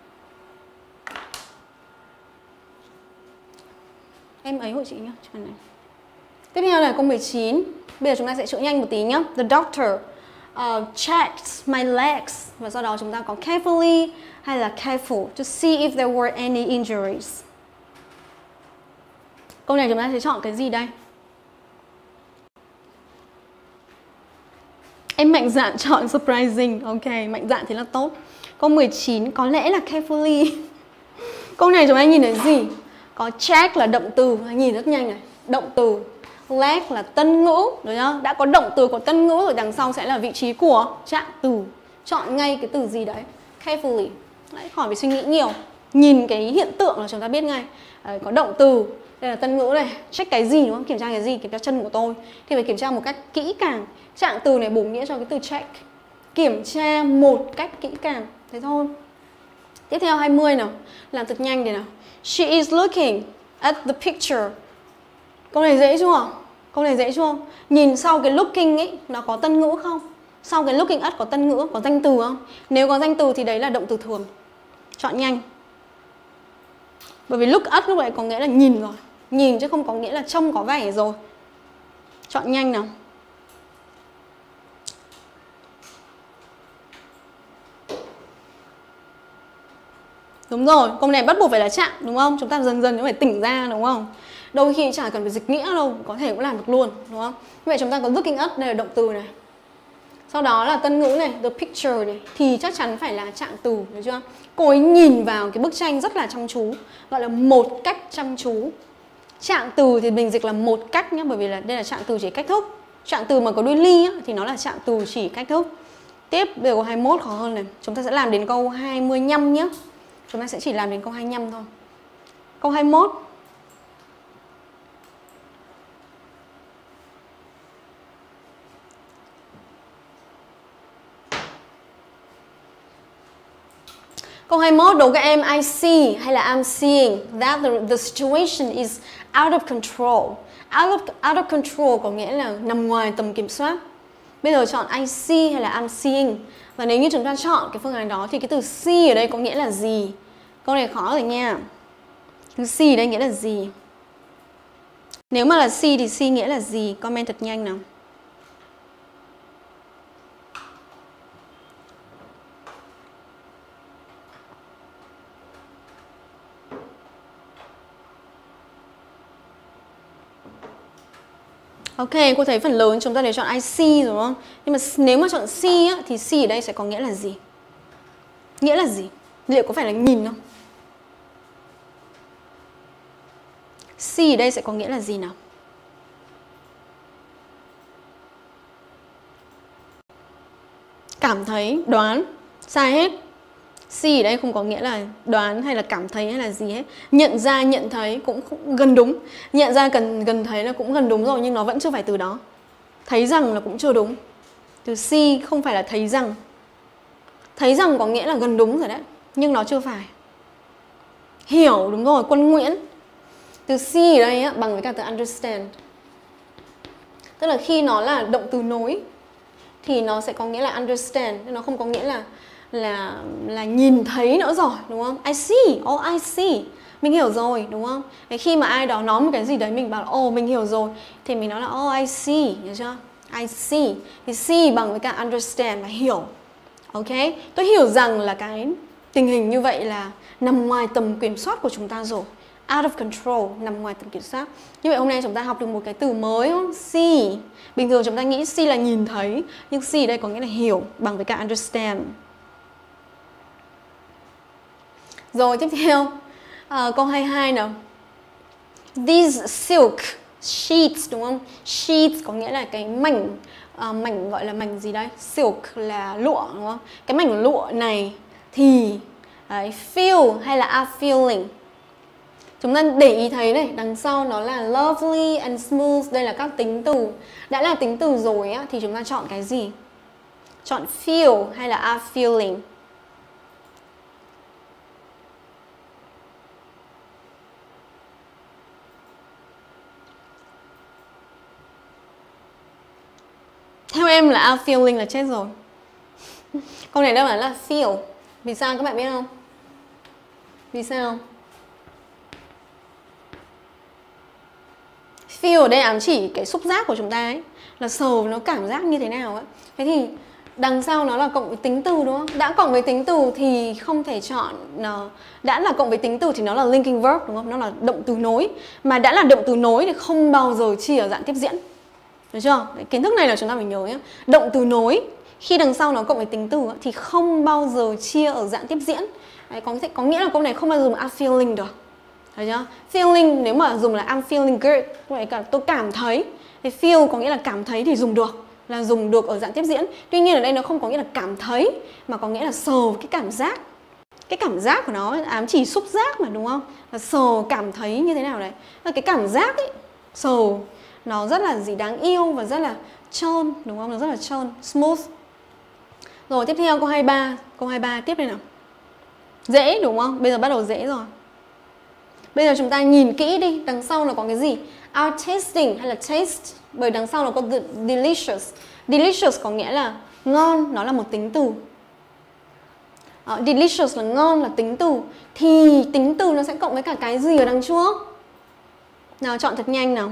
Em ấy hộ chị nhá. Tiếp theo là câu 19. Bây giờ chúng ta sẽ chữa nhanh một tí nhá. The doctor checked my legs. Và sau đó chúng ta có carefully hay là careful to see if there were any injuries. Câu này chúng ta sẽ chọn cái gì đây? Em mạnh dạn chọn surprising. Ok, mạnh dạn thì là tốt. Câu 19, có lẽ là carefully. Câu này chúng ta nhìn thấy gì? Có check là động từ, nhìn rất nhanh này. Động từ. Let là tân ngữ, đúng không? Đã có động từ có tân ngữ rồi, đằng sau sẽ là vị trí của trạng từ. Chọn ngay cái từ gì đấy. Carefully. Đấy, khỏi phải suy nghĩ nhiều. Nhìn cái hiện tượng là chúng ta biết ngay. Đấy, có động từ, đây là tân ngữ này. Check cái gì đúng không? Kiểm tra cái gì? Kiểm tra chân của tôi. Thì phải kiểm tra một cách kỹ càng. Trạng từ này bổ nghĩa cho cái từ check. Kiểm tra một cách kỹ càng. Thế thôi. Tiếp theo 20 nào. Làm thật nhanh đi nào. She is looking at the picture. Câu này dễ chưa? Câu này dễ chưa? Nhìn sau cái looking ấy, nó có tân ngữ không? Sau cái looking at có tân ngữ, có danh từ không? Nếu có danh từ thì đấy là động từ thường. Chọn nhanh. Bởi vì look at lúc này có nghĩa là nhìn rồi. Nhìn chứ không có nghĩa là trông có vẻ rồi. Chọn nhanh nào. Đúng rồi, câu này bắt buộc phải là trạng, đúng không? Chúng ta dần dần phải tỉnh ra, đúng không? Đôi khi chả cần phải dịch nghĩa đâu, có thể cũng làm được luôn, đúng không? Như vậy chúng ta có looking at, đây là động từ này. Sau đó là tân ngữ này, the picture này. Thì chắc chắn phải là trạng từ, được chưa? Cô ấy nhìn vào cái bức tranh rất là chăm chú. Gọi là một cách chăm chú. Trạng từ thì mình dịch là một cách nhé. Bởi vì là đây là trạng từ chỉ cách thức. Trạng từ mà có đuôi ly á, thì nó là trạng từ chỉ cách thức. Tiếp, bây giờ câu 21 khó hơn này. Chúng ta sẽ làm đến câu 25 nhé. Chúng ta sẽ chỉ làm đến câu 25 thôi. Câu 21. Câu 21 đố các em I see hay là I'm seeing that the situation is out of control. Out of control có nghĩa là nằm ngoài tầm kiểm soát. Bây giờ chọn I see hay là I'm seeing. Và nếu như chúng ta chọn cái phương án đó thì cái từ see ở đây có nghĩa là gì? Câu này khó rồi nha. Từ see ở đây nghĩa là gì? Nếu mà là see thì see nghĩa là gì? Comment thật nhanh nào. Ok, cô thấy phần lớn chúng ta đều chọn I see rồi đúng không? Nhưng mà nếu mà chọn see á, thì see ở đây sẽ có nghĩa là gì? Nghĩa là gì? Liệu có phải là nhìn không? See ở đây sẽ có nghĩa là gì nào? Cảm thấy, đoán, sai hết. See ở đây không có nghĩa là đoán hay là cảm thấy hay là gì hết. Nhận ra, nhận thấy cũng gần đúng. Nhận ra gần thấy là cũng gần đúng rồi, nhưng nó vẫn chưa phải từ đó. Thấy rằng là cũng chưa đúng. Từ see không phải là thấy rằng. Thấy rằng có nghĩa là gần đúng rồi đấy, nhưng nó chưa phải. Hiểu, đúng rồi, Quân Nguyễn. Từ see ở đây á, bằng với cả từ understand. Tức là khi nó là động từ nối thì nó sẽ có nghĩa là understand, nó không có nghĩa là nhìn thấy nữa rồi, đúng không? I see, oh I see, mình hiểu rồi, đúng không? Thế khi mà ai đó nói một cái gì đấy mình bảo oh mình hiểu rồi thì mình nói là oh I see, hiểu chưa? I see, thì see bằng với cả understand là hiểu. Ok, tôi hiểu rằng là cái tình hình như vậy là nằm ngoài tầm kiểm soát của chúng ta rồi. Out of control, nằm ngoài tầm kiểm soát. Như vậy hôm nay chúng ta học được một cái từ mới, không? See. Bình thường chúng ta nghĩ see là nhìn thấy, nhưng see ở đây có nghĩa là hiểu bằng với cả understand. Rồi tiếp theo, câu 22 nào. These silk sheets, đúng không? Sheets có nghĩa là cái mảnh, mảnh gọi là mảnh gì đây? Silk là lụa, đúng không? Cái mảnh lụa này thì feel hay là are feeling. Chúng ta để ý thấy này, đằng sau nó là lovely and smooth. Đây là các tính từ. Đã là tính từ rồi á, thì chúng ta chọn cái gì? Chọn feel hay là are feeling? Theo em là are feeling là chết rồi. Câu này đáp án là feel. Vì sao các bạn biết không? Vì sao? Feel ở đây ám chỉ cái xúc giác của chúng ta ấy, là sờ nó cảm giác như thế nào ấy. Thế thì đằng sau nó là cộng với tính từ, đúng không? Đã cộng với tính từ thì không thể chọn, đã là cộng với tính từ thì nó là linking verb, đúng không? Nó là động từ nối. Mà đã là động từ nối thì không bao giờ chỉ ở dạng tiếp diễn. Được chưa? Đấy, kiến thức này là chúng ta phải nhớ nhé. Động từ nối khi đằng sau nó cộng với tính từ thì không bao giờ chia ở dạng tiếp diễn. Đấy, có nghĩa là câu này không bao giờ dùng I'm feeling được. Thấy chưa? Feeling nếu mà dùng là I'm feeling good, vậy cả tôi cảm thấy. Thì feel có nghĩa là cảm thấy thì dùng được, là dùng được ở dạng tiếp diễn. Tuy nhiên ở đây nó không có nghĩa là cảm thấy, mà có nghĩa là sờ cái cảm giác. Cái cảm giác của nó ám chỉ xúc giác mà, đúng không? Là sờ cảm thấy như thế nào đấy. Là cái cảm giác ấy, sờ nó rất là gì đáng yêu và rất là trơn, đúng không? Nó rất là trơn, smooth. Rồi tiếp theo câu 23, câu 23 tiếp đây nào. Dễ đúng không? Bây giờ bắt đầu dễ rồi. Bây giờ chúng ta nhìn kỹ đi, đằng sau nó có cái gì? Are tasting hay là taste, bởi đằng sau nó có delicious. Delicious có nghĩa là ngon, nó là một tính từ. Delicious là ngon, là tính từ. Thì tính từ nó sẽ cộng với cả cái gì ở đằng trước? Nào chọn thật nhanh nào.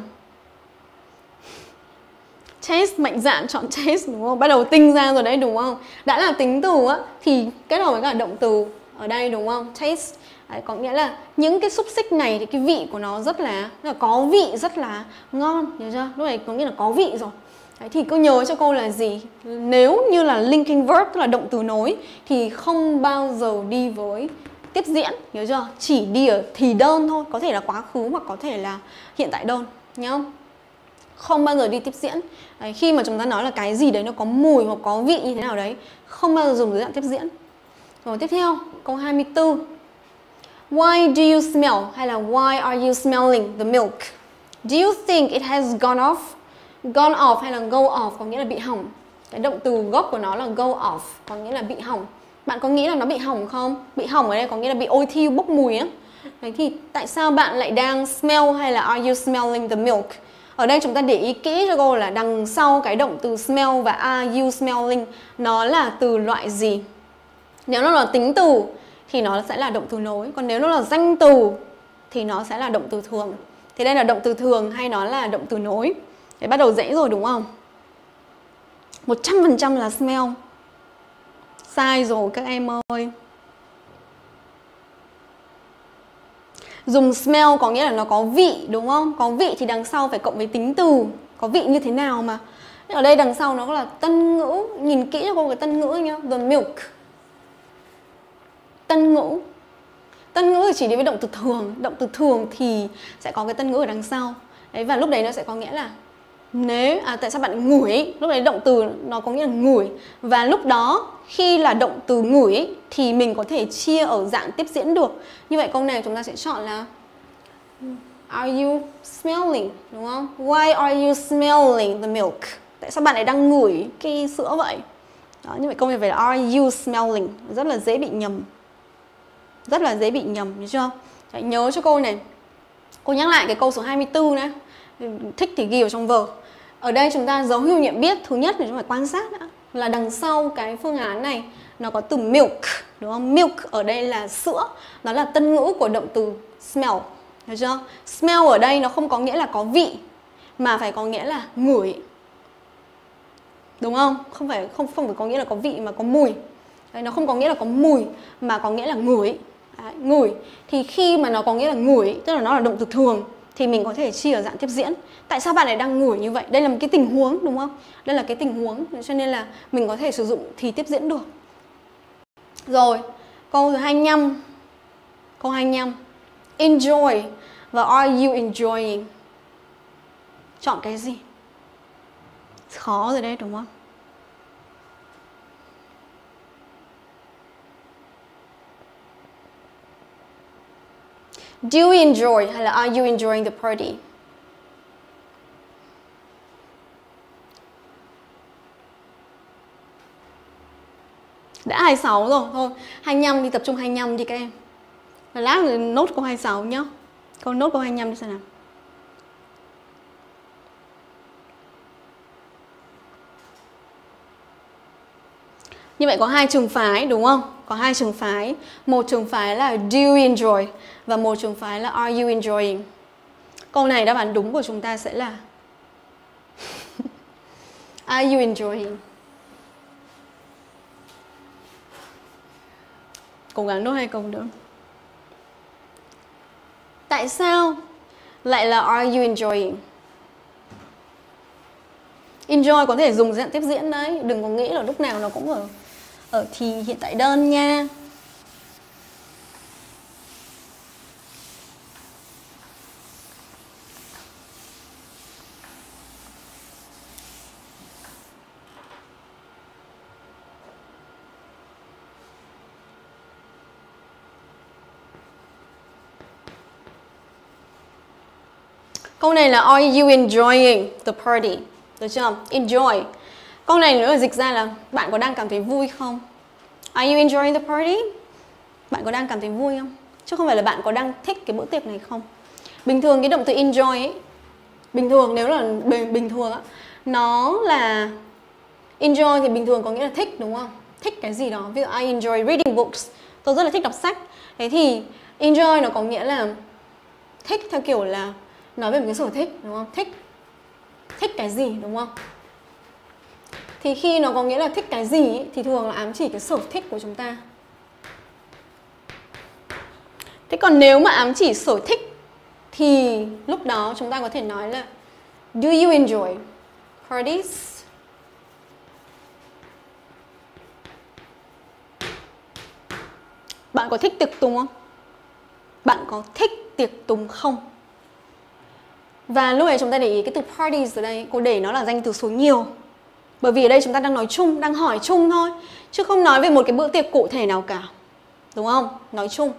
Taste, mạnh dạn chọn taste đúng không? Bắt đầu tinh ra rồi đấy đúng không? Đã là tính từ á thì kết hợp với cả động từ ở đây đúng không? Taste. Đấy, có nghĩa là những cái xúc xích này thì cái vị của nó rất là có vị, rất là ngon, nhớ chưa? Lúc này có nghĩa là có vị rồi. Đấy, thì cứ nhớ cho câu là gì? Nếu như là linking verb, tức là động từ nối, thì không bao giờ đi với tiếp diễn, nhớ chưa? Chỉ đi ở thì đơn thôi, có thể là quá khứ hoặc có thể là hiện tại đơn, nhớ không? Không bao giờ đi tiếp diễn. Đấy, khi mà chúng ta nói là cái gì đấy nó có mùi hoặc có vị như thế nào đấy, không bao giờ dùng dưới dạng tiếp diễn. Rồi tiếp theo, câu 24. Why do you smell hay là why are you smelling the milk? Do you think it has gone off? Gone off hay là go off có nghĩa là bị hỏng. Cái động từ gốc của nó là go off, có nghĩa là bị hỏng. Bạn có nghĩ là nó bị hỏng không? Bị hỏng ở đây có nghĩa là bị ôi thiêu, bốc mùi á. Đấy thì tại sao bạn lại đang smell hay là are you smelling the milk? Ở đây chúng ta để ý kỹ cho cô là đằng sau cái động từ smell và are you smelling nó là từ loại gì? Nếu nó là tính từ thì nó sẽ là động từ nối, còn nếu nó là danh từ thì nó sẽ là động từ thường. Thì đây là động từ thường hay nó là động từ nối? Đấy, bắt đầu dễ rồi đúng không? 100% là smell. Sai rồi các em ơi. Dùng smell có nghĩa là nó có vị đúng không? Có vị thì đằng sau phải cộng với tính từ. Có vị như thế nào mà. Ở đây đằng sau nó là tân ngữ. Nhìn kỹ cho cô cái tân ngữ nhá. The milk. Tân ngữ. Tân ngữ thì chỉ đi với động từ thường. Động từ thường thì sẽ có cái tân ngữ ở đằng sau. Đấy, và lúc đấy nó sẽ có nghĩa là nếu tại sao bạn ngửi, lúc đấy động từ nó có nghĩa là ngửi. Và lúc đó khi là động từ ngửi thì mình có thể chia ở dạng tiếp diễn được. Như vậy câu này chúng ta sẽ chọn là are you smelling, đúng không? Why are you smelling the milk? Tại sao bạn lại đang ngửi cái sữa vậy? Đó, như vậy câu này phải là are you smelling? Rất là dễ bị nhầm. Rất là dễ bị nhầm, nhớ chưa? Đấy, nhớ cho cô này. Cô nhắc lại cái câu số 24 nữa. Thích thì ghi vào trong vở. Ở đây chúng ta dấu hiệu nhận biết thứ nhất là chúng ta phải quan sát đã, là đằng sau cái phương án này nó có từ milk, đúng không? Milk ở đây là sữa, nó là tân ngữ của động từ smell, được chưa? Smell ở đây nó không có nghĩa là có vị mà phải có nghĩa là ngửi, đúng không? Không phải có nghĩa là có vị mà có mùi. Đấy, nó không có nghĩa là có mùi mà có nghĩa là ngửi. Đấy, ngửi thì khi mà nó có nghĩa là ngửi, tức là nó là động từ thường, thì mình có thể chia ở dạng tiếp diễn. Tại sao bạn lại đang ngửi như vậy? Đây là một cái tình huống đúng không? Đây là cái tình huống, cho nên là mình có thể sử dụng thì tiếp diễn được. Rồi, câu thứ 25. Câu 25. Enjoy và are you enjoying? Chọn cái gì? Khó rồi đấy đúng không? Do you enjoy hay là are you enjoying the party? Đã 26 rồi, thôi 25 đi, tập trung 25 đi các em. Lát rồi nốt câu 26 nhá. Nốt câu 25 đi xem nào. Như vậy có hai trường phái đúng không? Có hai trường phái. Một trường phái là do you enjoy và một trường phái là are you enjoying. Câu này đáp án đúng của chúng ta sẽ là are you enjoying? Cố gắng nốt hai câu nữa. Tại sao lại là are you enjoying? Enjoy có thể dùng dạng tiếp diễn đấy. Đừng có nghĩ là lúc nào nó cũng ở thì hiện tại đơn nha. Câu này là are you enjoying the party? Được chưa? Enjoy. Câu này nữa là dịch ra là bạn có đang cảm thấy vui không? Are you enjoying the party? Bạn có đang cảm thấy vui không? Chứ không phải là bạn có đang thích cái bữa tiệc này không? Bình thường cái động từ enjoy ấy, bình thường nếu là bình thường á, nó là enjoy thì bình thường có nghĩa là thích, đúng không? Thích cái gì đó. Ví dụ I enjoy reading books. Tôi rất là thích đọc sách. Thế thì enjoy nó có nghĩa là thích theo kiểu là nói về một cái sở thích, đúng không? Thích cái gì, đúng không? Thì khi nó có nghĩa là thích cái gì ấy, thì thường là ám chỉ cái sở thích của chúng ta. Thế còn nếu mà ám chỉ sở thích thì lúc đó chúng ta có thể nói là do you enjoy parties? Bạn có thích tiệc tùng không? Bạn có thích tiệc tùng không? Và lúc này chúng ta để ý cái từ parties ở đây, cô để nó là danh từ số nhiều. Bởi vì ở đây chúng ta đang nói chung, đang hỏi chung thôi, chứ không nói về một cái bữa tiệc cụ thể nào cả. Đúng không? Nói chung.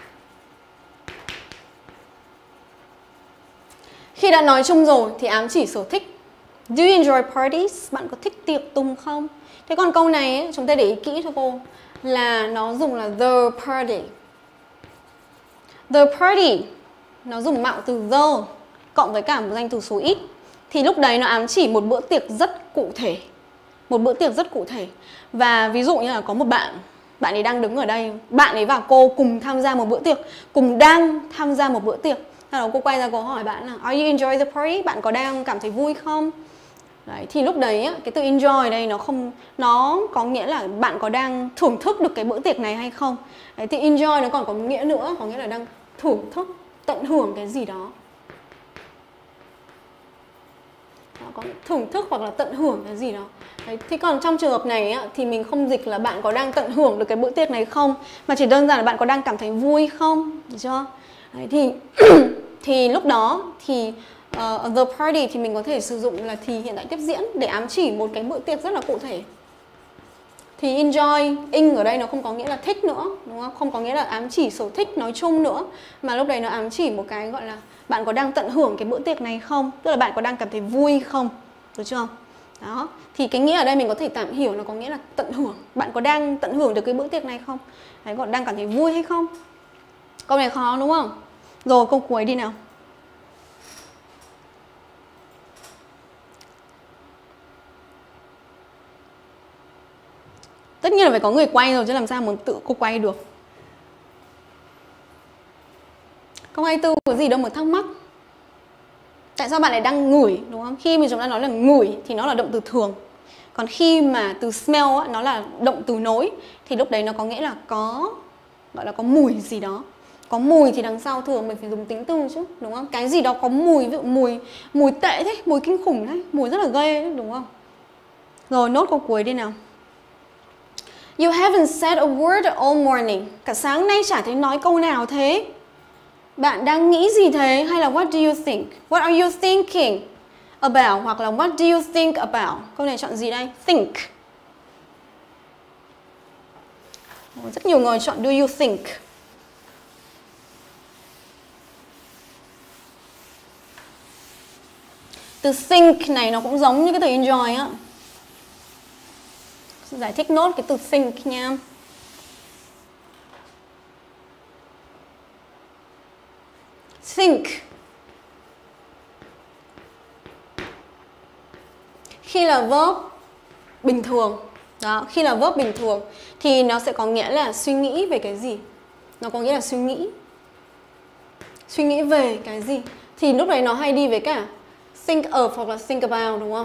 Khi đã nói chung rồi thì ám chỉ sở thích. Do you enjoy parties? Bạn có thích tiệc tùng không? Thế còn câu này ấy, chúng ta để ý kỹ cho cô là nó dùng là the party. The party nó dùng mạo từ the cộng với cả một danh từ số ít. Thì lúc đấy nó ám chỉ một bữa tiệc rất cụ thể. Một bữa tiệc rất cụ thể. Và ví dụ như là có một bạn ấy đang đứng ở đây, bạn ấy và cô cùng tham gia một bữa tiệc, cùng đang tham gia một bữa tiệc. Sau đó cô quay ra cô hỏi bạn là are you enjoy the party? Bạn có đang cảm thấy vui không? Đấy, thì lúc đấy á, cái từ enjoy ở đây nó có nghĩa là bạn có đang thưởng thức được cái bữa tiệc này hay không. Đấy, thì enjoy nó còn có nghĩa nữa, có nghĩa là đang thưởng thức, tận hưởng cái gì đó. Có thưởng thức hoặc là tận hưởng cái gì đó. Đấy, thì còn trong trường hợp này á, thì mình không dịch là bạn có đang tận hưởng được cái bữa tiệc này không, mà chỉ đơn giản là bạn có đang cảm thấy vui không, được chưa? Đấy, thì thì lúc đó thì the party thì mình có thể sử dụng là thì hiện tại tiếp diễn để ám chỉ một cái bữa tiệc rất là cụ thể. Thì enjoy, ở đây nó không có nghĩa là thích nữa, đúng không? Không có nghĩa là ám chỉ sở thích nói chung nữa, mà lúc đấy nó ám chỉ một cái gọi là bạn có đang tận hưởng cái bữa tiệc này không? Tức là bạn có đang cảm thấy vui không? Được chưa? Đó. Thì cái nghĩa ở đây mình có thể tạm hiểu nó có nghĩa là tận hưởng. Bạn có đang tận hưởng được cái bữa tiệc này không? Đấy, còn đang cảm thấy vui hay không? Câu này khó đúng không? Rồi câu cuối đi nào. Tất nhiên là phải có người quay rồi chứ làm sao mà tự cô quay được. Câu 24 có gì đâu mà thắc mắc. Tại sao bạn lại đang ngửi, đúng không? Khi mà chúng ta nói là ngửi thì nó là động từ thường. Còn khi mà từ smell á, nó là động từ nối, thì lúc đấy nó có nghĩa là có, gọi là có mùi gì đó. Có mùi thì đằng sau thường mình phải dùng tính từ chứ, đúng không? Cái gì đó có mùi, ví dụ mùi tệ thế, mùi kinh khủng đấy, mùi rất là ghê đấy, đúng không? Rồi nốt câu cuối đi nào. You haven't said a word all morning. Cả sáng nay chả thấy nói câu nào thế. Bạn đang nghĩ gì thế? Hay là what do you think? What are you thinking about? Hoặc là what do you think about? Câu này chọn gì đây? Think. Rất nhiều người chọn do you think. Từ think này nó cũng giống như cái từ enjoy á. Giải thích nốt cái từ think nha. Think. Khi là verb bình thường. Đó, khi là verb bình thường thì nó sẽ có nghĩa là suy nghĩ về cái gì. Nó có nghĩa là suy nghĩ. Suy nghĩ về cái gì. Thì lúc đấy nó hay đi với cả think of hoặc là think about, đúng không?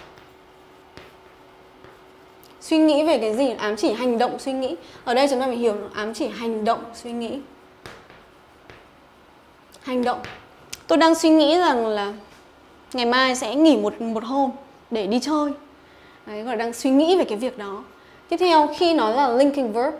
Suy nghĩ về cái gì? Ám chỉ hành động suy nghĩ. Ở đây chúng ta phải hiểu ám chỉ hành động suy nghĩ. Hành động. Tôi đang suy nghĩ rằng là ngày mai sẽ nghỉ một hôm. để đi chơi. Đấy, gọi là đang suy nghĩ về cái việc đó. Tiếp theo, khi nó là linking verb,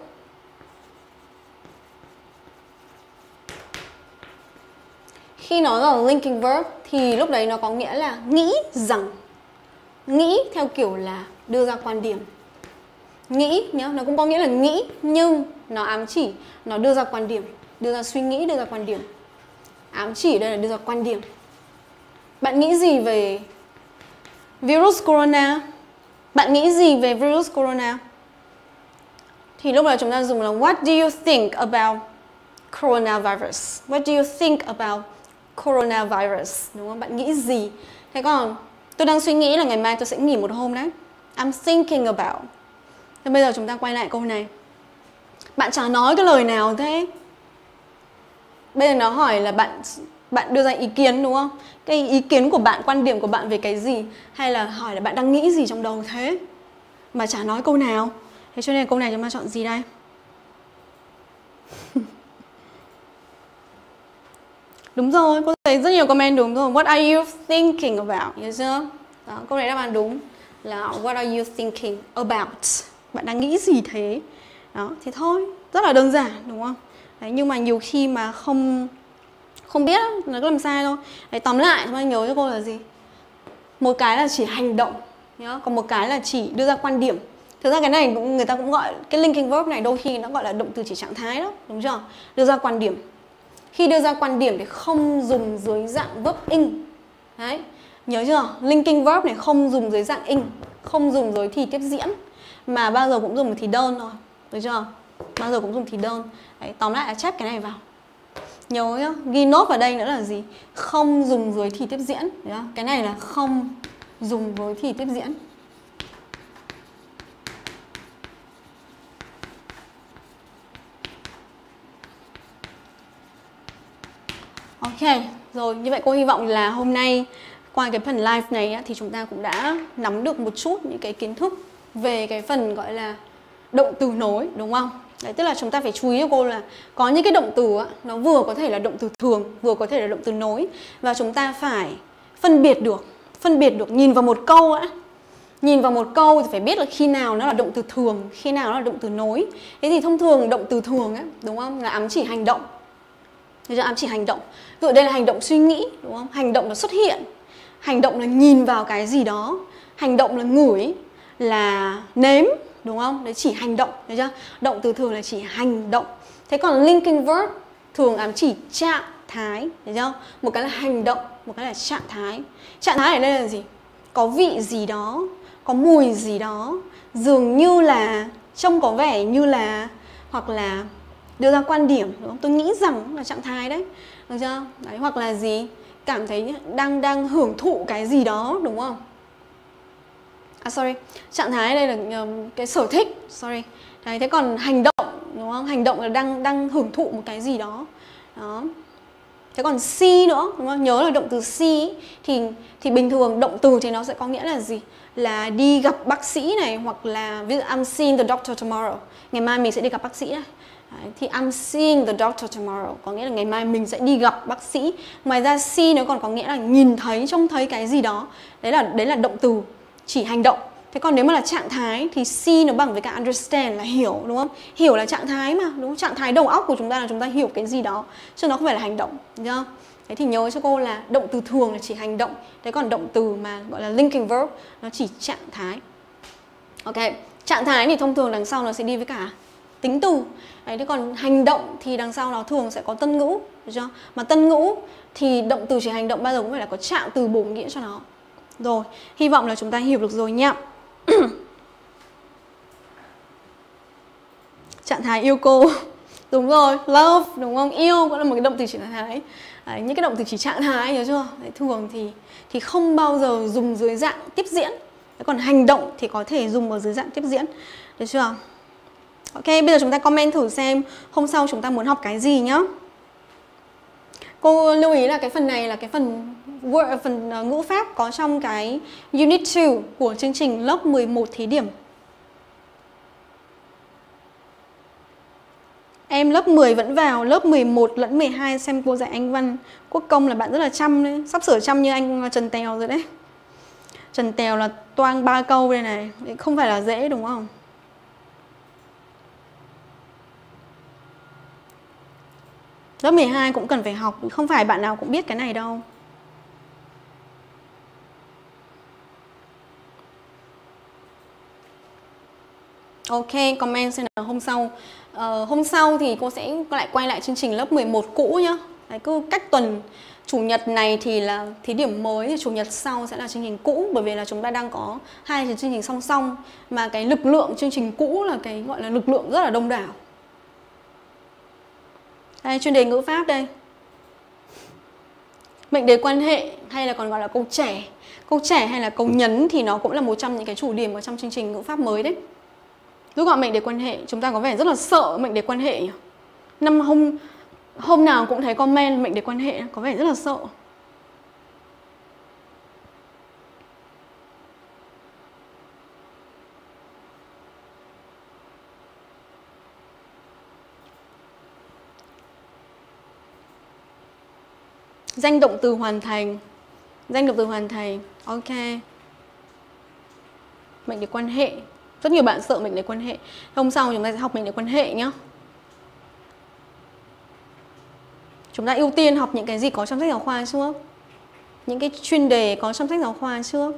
khi nó là linking verb thì lúc đấy nó có nghĩa là nghĩ rằng. Nghĩ theo kiểu là đưa ra quan điểm. Nghĩ nhá, nó cũng có nghĩa là nghĩ nhưng nó ám chỉ nó đưa ra quan điểm, đưa ra suy nghĩ, đưa ra quan điểm. Ám chỉ đây là đưa ra quan điểm. Bạn nghĩ gì về virus corona? Bạn nghĩ gì về virus corona? Thì lúc này chúng ta dùng là what do you think about coronavirus? What do you think about coronavirus? Đúng không? Bạn nghĩ gì? Thế còn tôi đang suy nghĩ là ngày mai tôi sẽ nghỉ một hôm đấy. I'm thinking about. Thế bây giờ chúng ta quay lại câu này. Bạn chả nói cái lời nào thế. Bây giờ nó hỏi là bạn đưa ra ý kiến đúng không? Cái ý kiến của bạn, quan điểm của bạn về cái gì? Hay là hỏi là bạn đang nghĩ gì trong đầu thế? Mà chả nói câu nào. Thế cho nên câu này chúng ta chọn gì đây? Đúng rồi, cô thấy rất nhiều comment đúng rồi. What are you thinking about? Hiểu chưa? Đó, câu này đáp án đúng là what are you thinking about? Bạn đang nghĩ gì thế? Đó, thế thôi, rất là đơn giản đúng không? Đấy, nhưng mà nhiều khi mà không biết nó có làm sai thôi. Đấy, tóm lại chúng ta nhớ cho cô là gì? Một cái là chỉ hành động nhá, còn một cái là chỉ đưa ra quan điểm. Thực ra cái này người ta cũng gọi cái linking verb này đôi khi nó gọi là động từ chỉ trạng thái đó, đúng chưa? Đưa ra quan điểm. Khi đưa ra quan điểm thì không dùng dưới dạng verb in. Đấy, nhớ chưa? Linking verb này không dùng dưới dạng in, không dùng dưới thì tiếp diễn, mà bao giờ cũng dùng thì đơn thôi, được chưa? Bao giờ cũng dùng thì đơn. Đấy, tóm lại là chép cái này vào. Nhớ nhá, ghi nốt vào đây nữa là gì? Không dùng dưới thì tiếp diễn. Đấy không? Cái này là không dùng với thì tiếp diễn. Ok, rồi như vậy cô hy vọng là hôm nay qua cái phần live này thì chúng ta cũng đã nắm được một chút những cái kiến thức về cái phần gọi là động từ nối, đúng không? Đấy, tức là chúng ta phải chú ý cho cô là có những cái động từ nó vừa có thể là động từ thường, vừa có thể là động từ nối, và chúng ta phải phân biệt được nhìn vào một câu Nhìn vào một câu thì phải biết là khi nào nó là động từ thường, khi nào nó là động từ nối. Thế thì thông thường động từ thường đúng không? Là ám chỉ hành động. Thế cho ám chỉ hành động. Ví dụ đây là hành động suy nghĩ, đúng không? Hành động là xuất hiện. Hành động là nhìn vào cái gì đó. Hành động là ngửi, là nếm, đúng không? Đấy chỉ hành động, thấy chưa? Động từ thường là chỉ hành động. Thế còn linking verb thường ám chỉ trạng thái, thấy chưa? Một cái là hành động, một cái là trạng thái. Trạng thái ở đây là gì? Có vị gì đó, có mùi gì đó, dường như là, trông có vẻ như là, hoặc là đưa ra quan điểm, đúng không? Tôi nghĩ rằng là trạng thái đấy, được chưa? Đấy, hoặc là gì? Cảm thấy đang hưởng thụ cái gì đó, đúng không? Trạng thái đây là cái sở thích, Đấy, thế còn hành động, đúng không? Hành động là đang hưởng thụ một cái gì đó. Đó. Thế còn see nữa, đúng không? Nhớ là động từ see thì bình thường động từ thì nó sẽ có nghĩa là gì? Là đi gặp bác sĩ này, hoặc là ví dụ I'm seeing the doctor tomorrow. Ngày mai mình sẽ đi gặp bác sĩ này. Đấy, thì I'm seeing the doctor tomorrow có nghĩa là ngày mai mình sẽ đi gặp bác sĩ. Ngoài ra see nó còn có nghĩa là nhìn thấy, trông thấy cái gì đó. Đấy là động từ chỉ hành động. Thế còn nếu mà là trạng thái thì see nó bằng với cả understand là hiểu, đúng không? Hiểu là trạng thái mà, đúng không? Trạng thái đầu óc của chúng ta là chúng ta hiểu cái gì đó, chứ nó không phải là hành động, đúng không? Thế thì nhớ cho cô là động từ thường là chỉ hành động. Thế còn động từ mà gọi là linking verb nó chỉ trạng thái. Ok, trạng thái thì thông thường đằng sau nó sẽ đi với cả tính từ. Đấy, thế còn hành động thì đằng sau nó thường sẽ có tân ngữ, được chưa? Mà tân ngữ thì động từ chỉ hành động bao giờ cũng phải là có trạng từ bổ nghĩa cho nó. Rồi, hy vọng là chúng ta hiểu được rồi nha. Trạng thái yêu cô. Đúng rồi, love, đúng không? Yêu cũng là một cái động từ chỉ trạng thái. Đấy, những cái động từ chỉ trạng thái, hiểu chưa? Đấy, thường thì không bao giờ dùng dưới dạng tiếp diễn. Đấy, còn hành động thì có thể dùng ở dưới dạng tiếp diễn. Được chưa? Ok, bây giờ chúng ta comment thử xem hôm sau chúng ta muốn học cái gì nhá. Cô lưu ý là cái phần này là cái phần ngữ pháp có trong cái Unit 2 của chương trình lớp 11 thí điểm. Em lớp 10 vẫn vào, lớp 11 lẫn 12 xem cô dạy Anh văn. Quốc công là bạn rất là chăm đấy, sắp sửa chăm như anh Trần Tèo rồi đấy. Trần Tèo là toang 3 câu đây này, không phải là dễ đúng không? Lớp 12 cũng cần phải học, không phải bạn nào cũng biết cái này đâu. Ok, comment xem là hôm sau. Hôm sau thì cô sẽ lại quay lại chương trình lớp 11 cũ nhá. Đấy, cứ cách tuần. Chủ nhật này thì là thí điểm mới, thì chủ nhật sau sẽ là chương trình cũ. Bởi vì là chúng ta đang có 2 chương trình song song. Mà cái lực lượng chương trình cũ là cái gọi là lực lượng rất là đông đảo. Đây, chuyên đề ngữ pháp đây. Mệnh đề quan hệ hay là còn gọi là câu trẻ. Câu trẻ hay là câu nhấn thì nó cũng là một trong những cái chủ điểm ở trong chương trình ngữ pháp mới đấy. Rút gọn mệnh đề quan hệ, chúng ta có vẻ rất là sợ mệnh đề quan hệ nhỉ? Hôm nào cũng thấy comment mệnh đề quan hệ, có vẻ rất là sợ. Danh động từ hoàn thành. Danh động từ hoàn thành, ok. Mệnh đề quan hệ. Rất nhiều bạn sợ mệnh đề quan hệ. Hôm sau chúng ta sẽ học mệnh đề quan hệ nhé. Chúng ta ưu tiên học những cái gì có trong sách giáo khoa trước. Những cái chuyên đề có trong sách giáo khoa trước.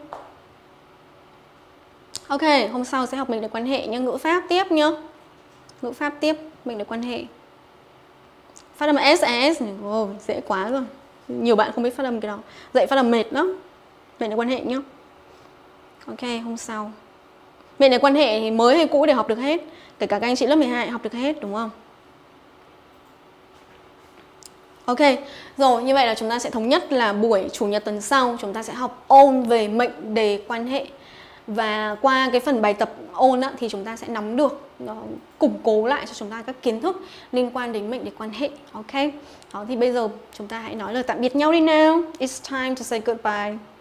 Ok, hôm sau sẽ học mệnh đề quan hệ nhé. Ngữ pháp tiếp nhé. Ngữ pháp tiếp, mệnh đề quan hệ. Phát âm SES, dễ quá rồi. Nhiều bạn không biết phát âm cái đó. Dạy phát âm mệt lắm. Mệnh đề quan hệ nhé. Ok, hôm sau. Mệnh đề quan hệ thì mới hay cũ để học được hết. Kể cả các anh chị lớp 12 học được hết đúng không? Ok, rồi như vậy là chúng ta sẽ thống nhất là buổi chủ nhật tuần sau chúng ta sẽ học ôn về mệnh đề quan hệ. Và qua cái phần bài tập ôn á, thì chúng ta sẽ nắm được, củng cố lại cho chúng ta các kiến thức liên quan đến mệnh đề quan hệ. Ok, đó thì bây giờ chúng ta hãy nói lời tạm biệt nhau đi nào. It's time to say goodbye.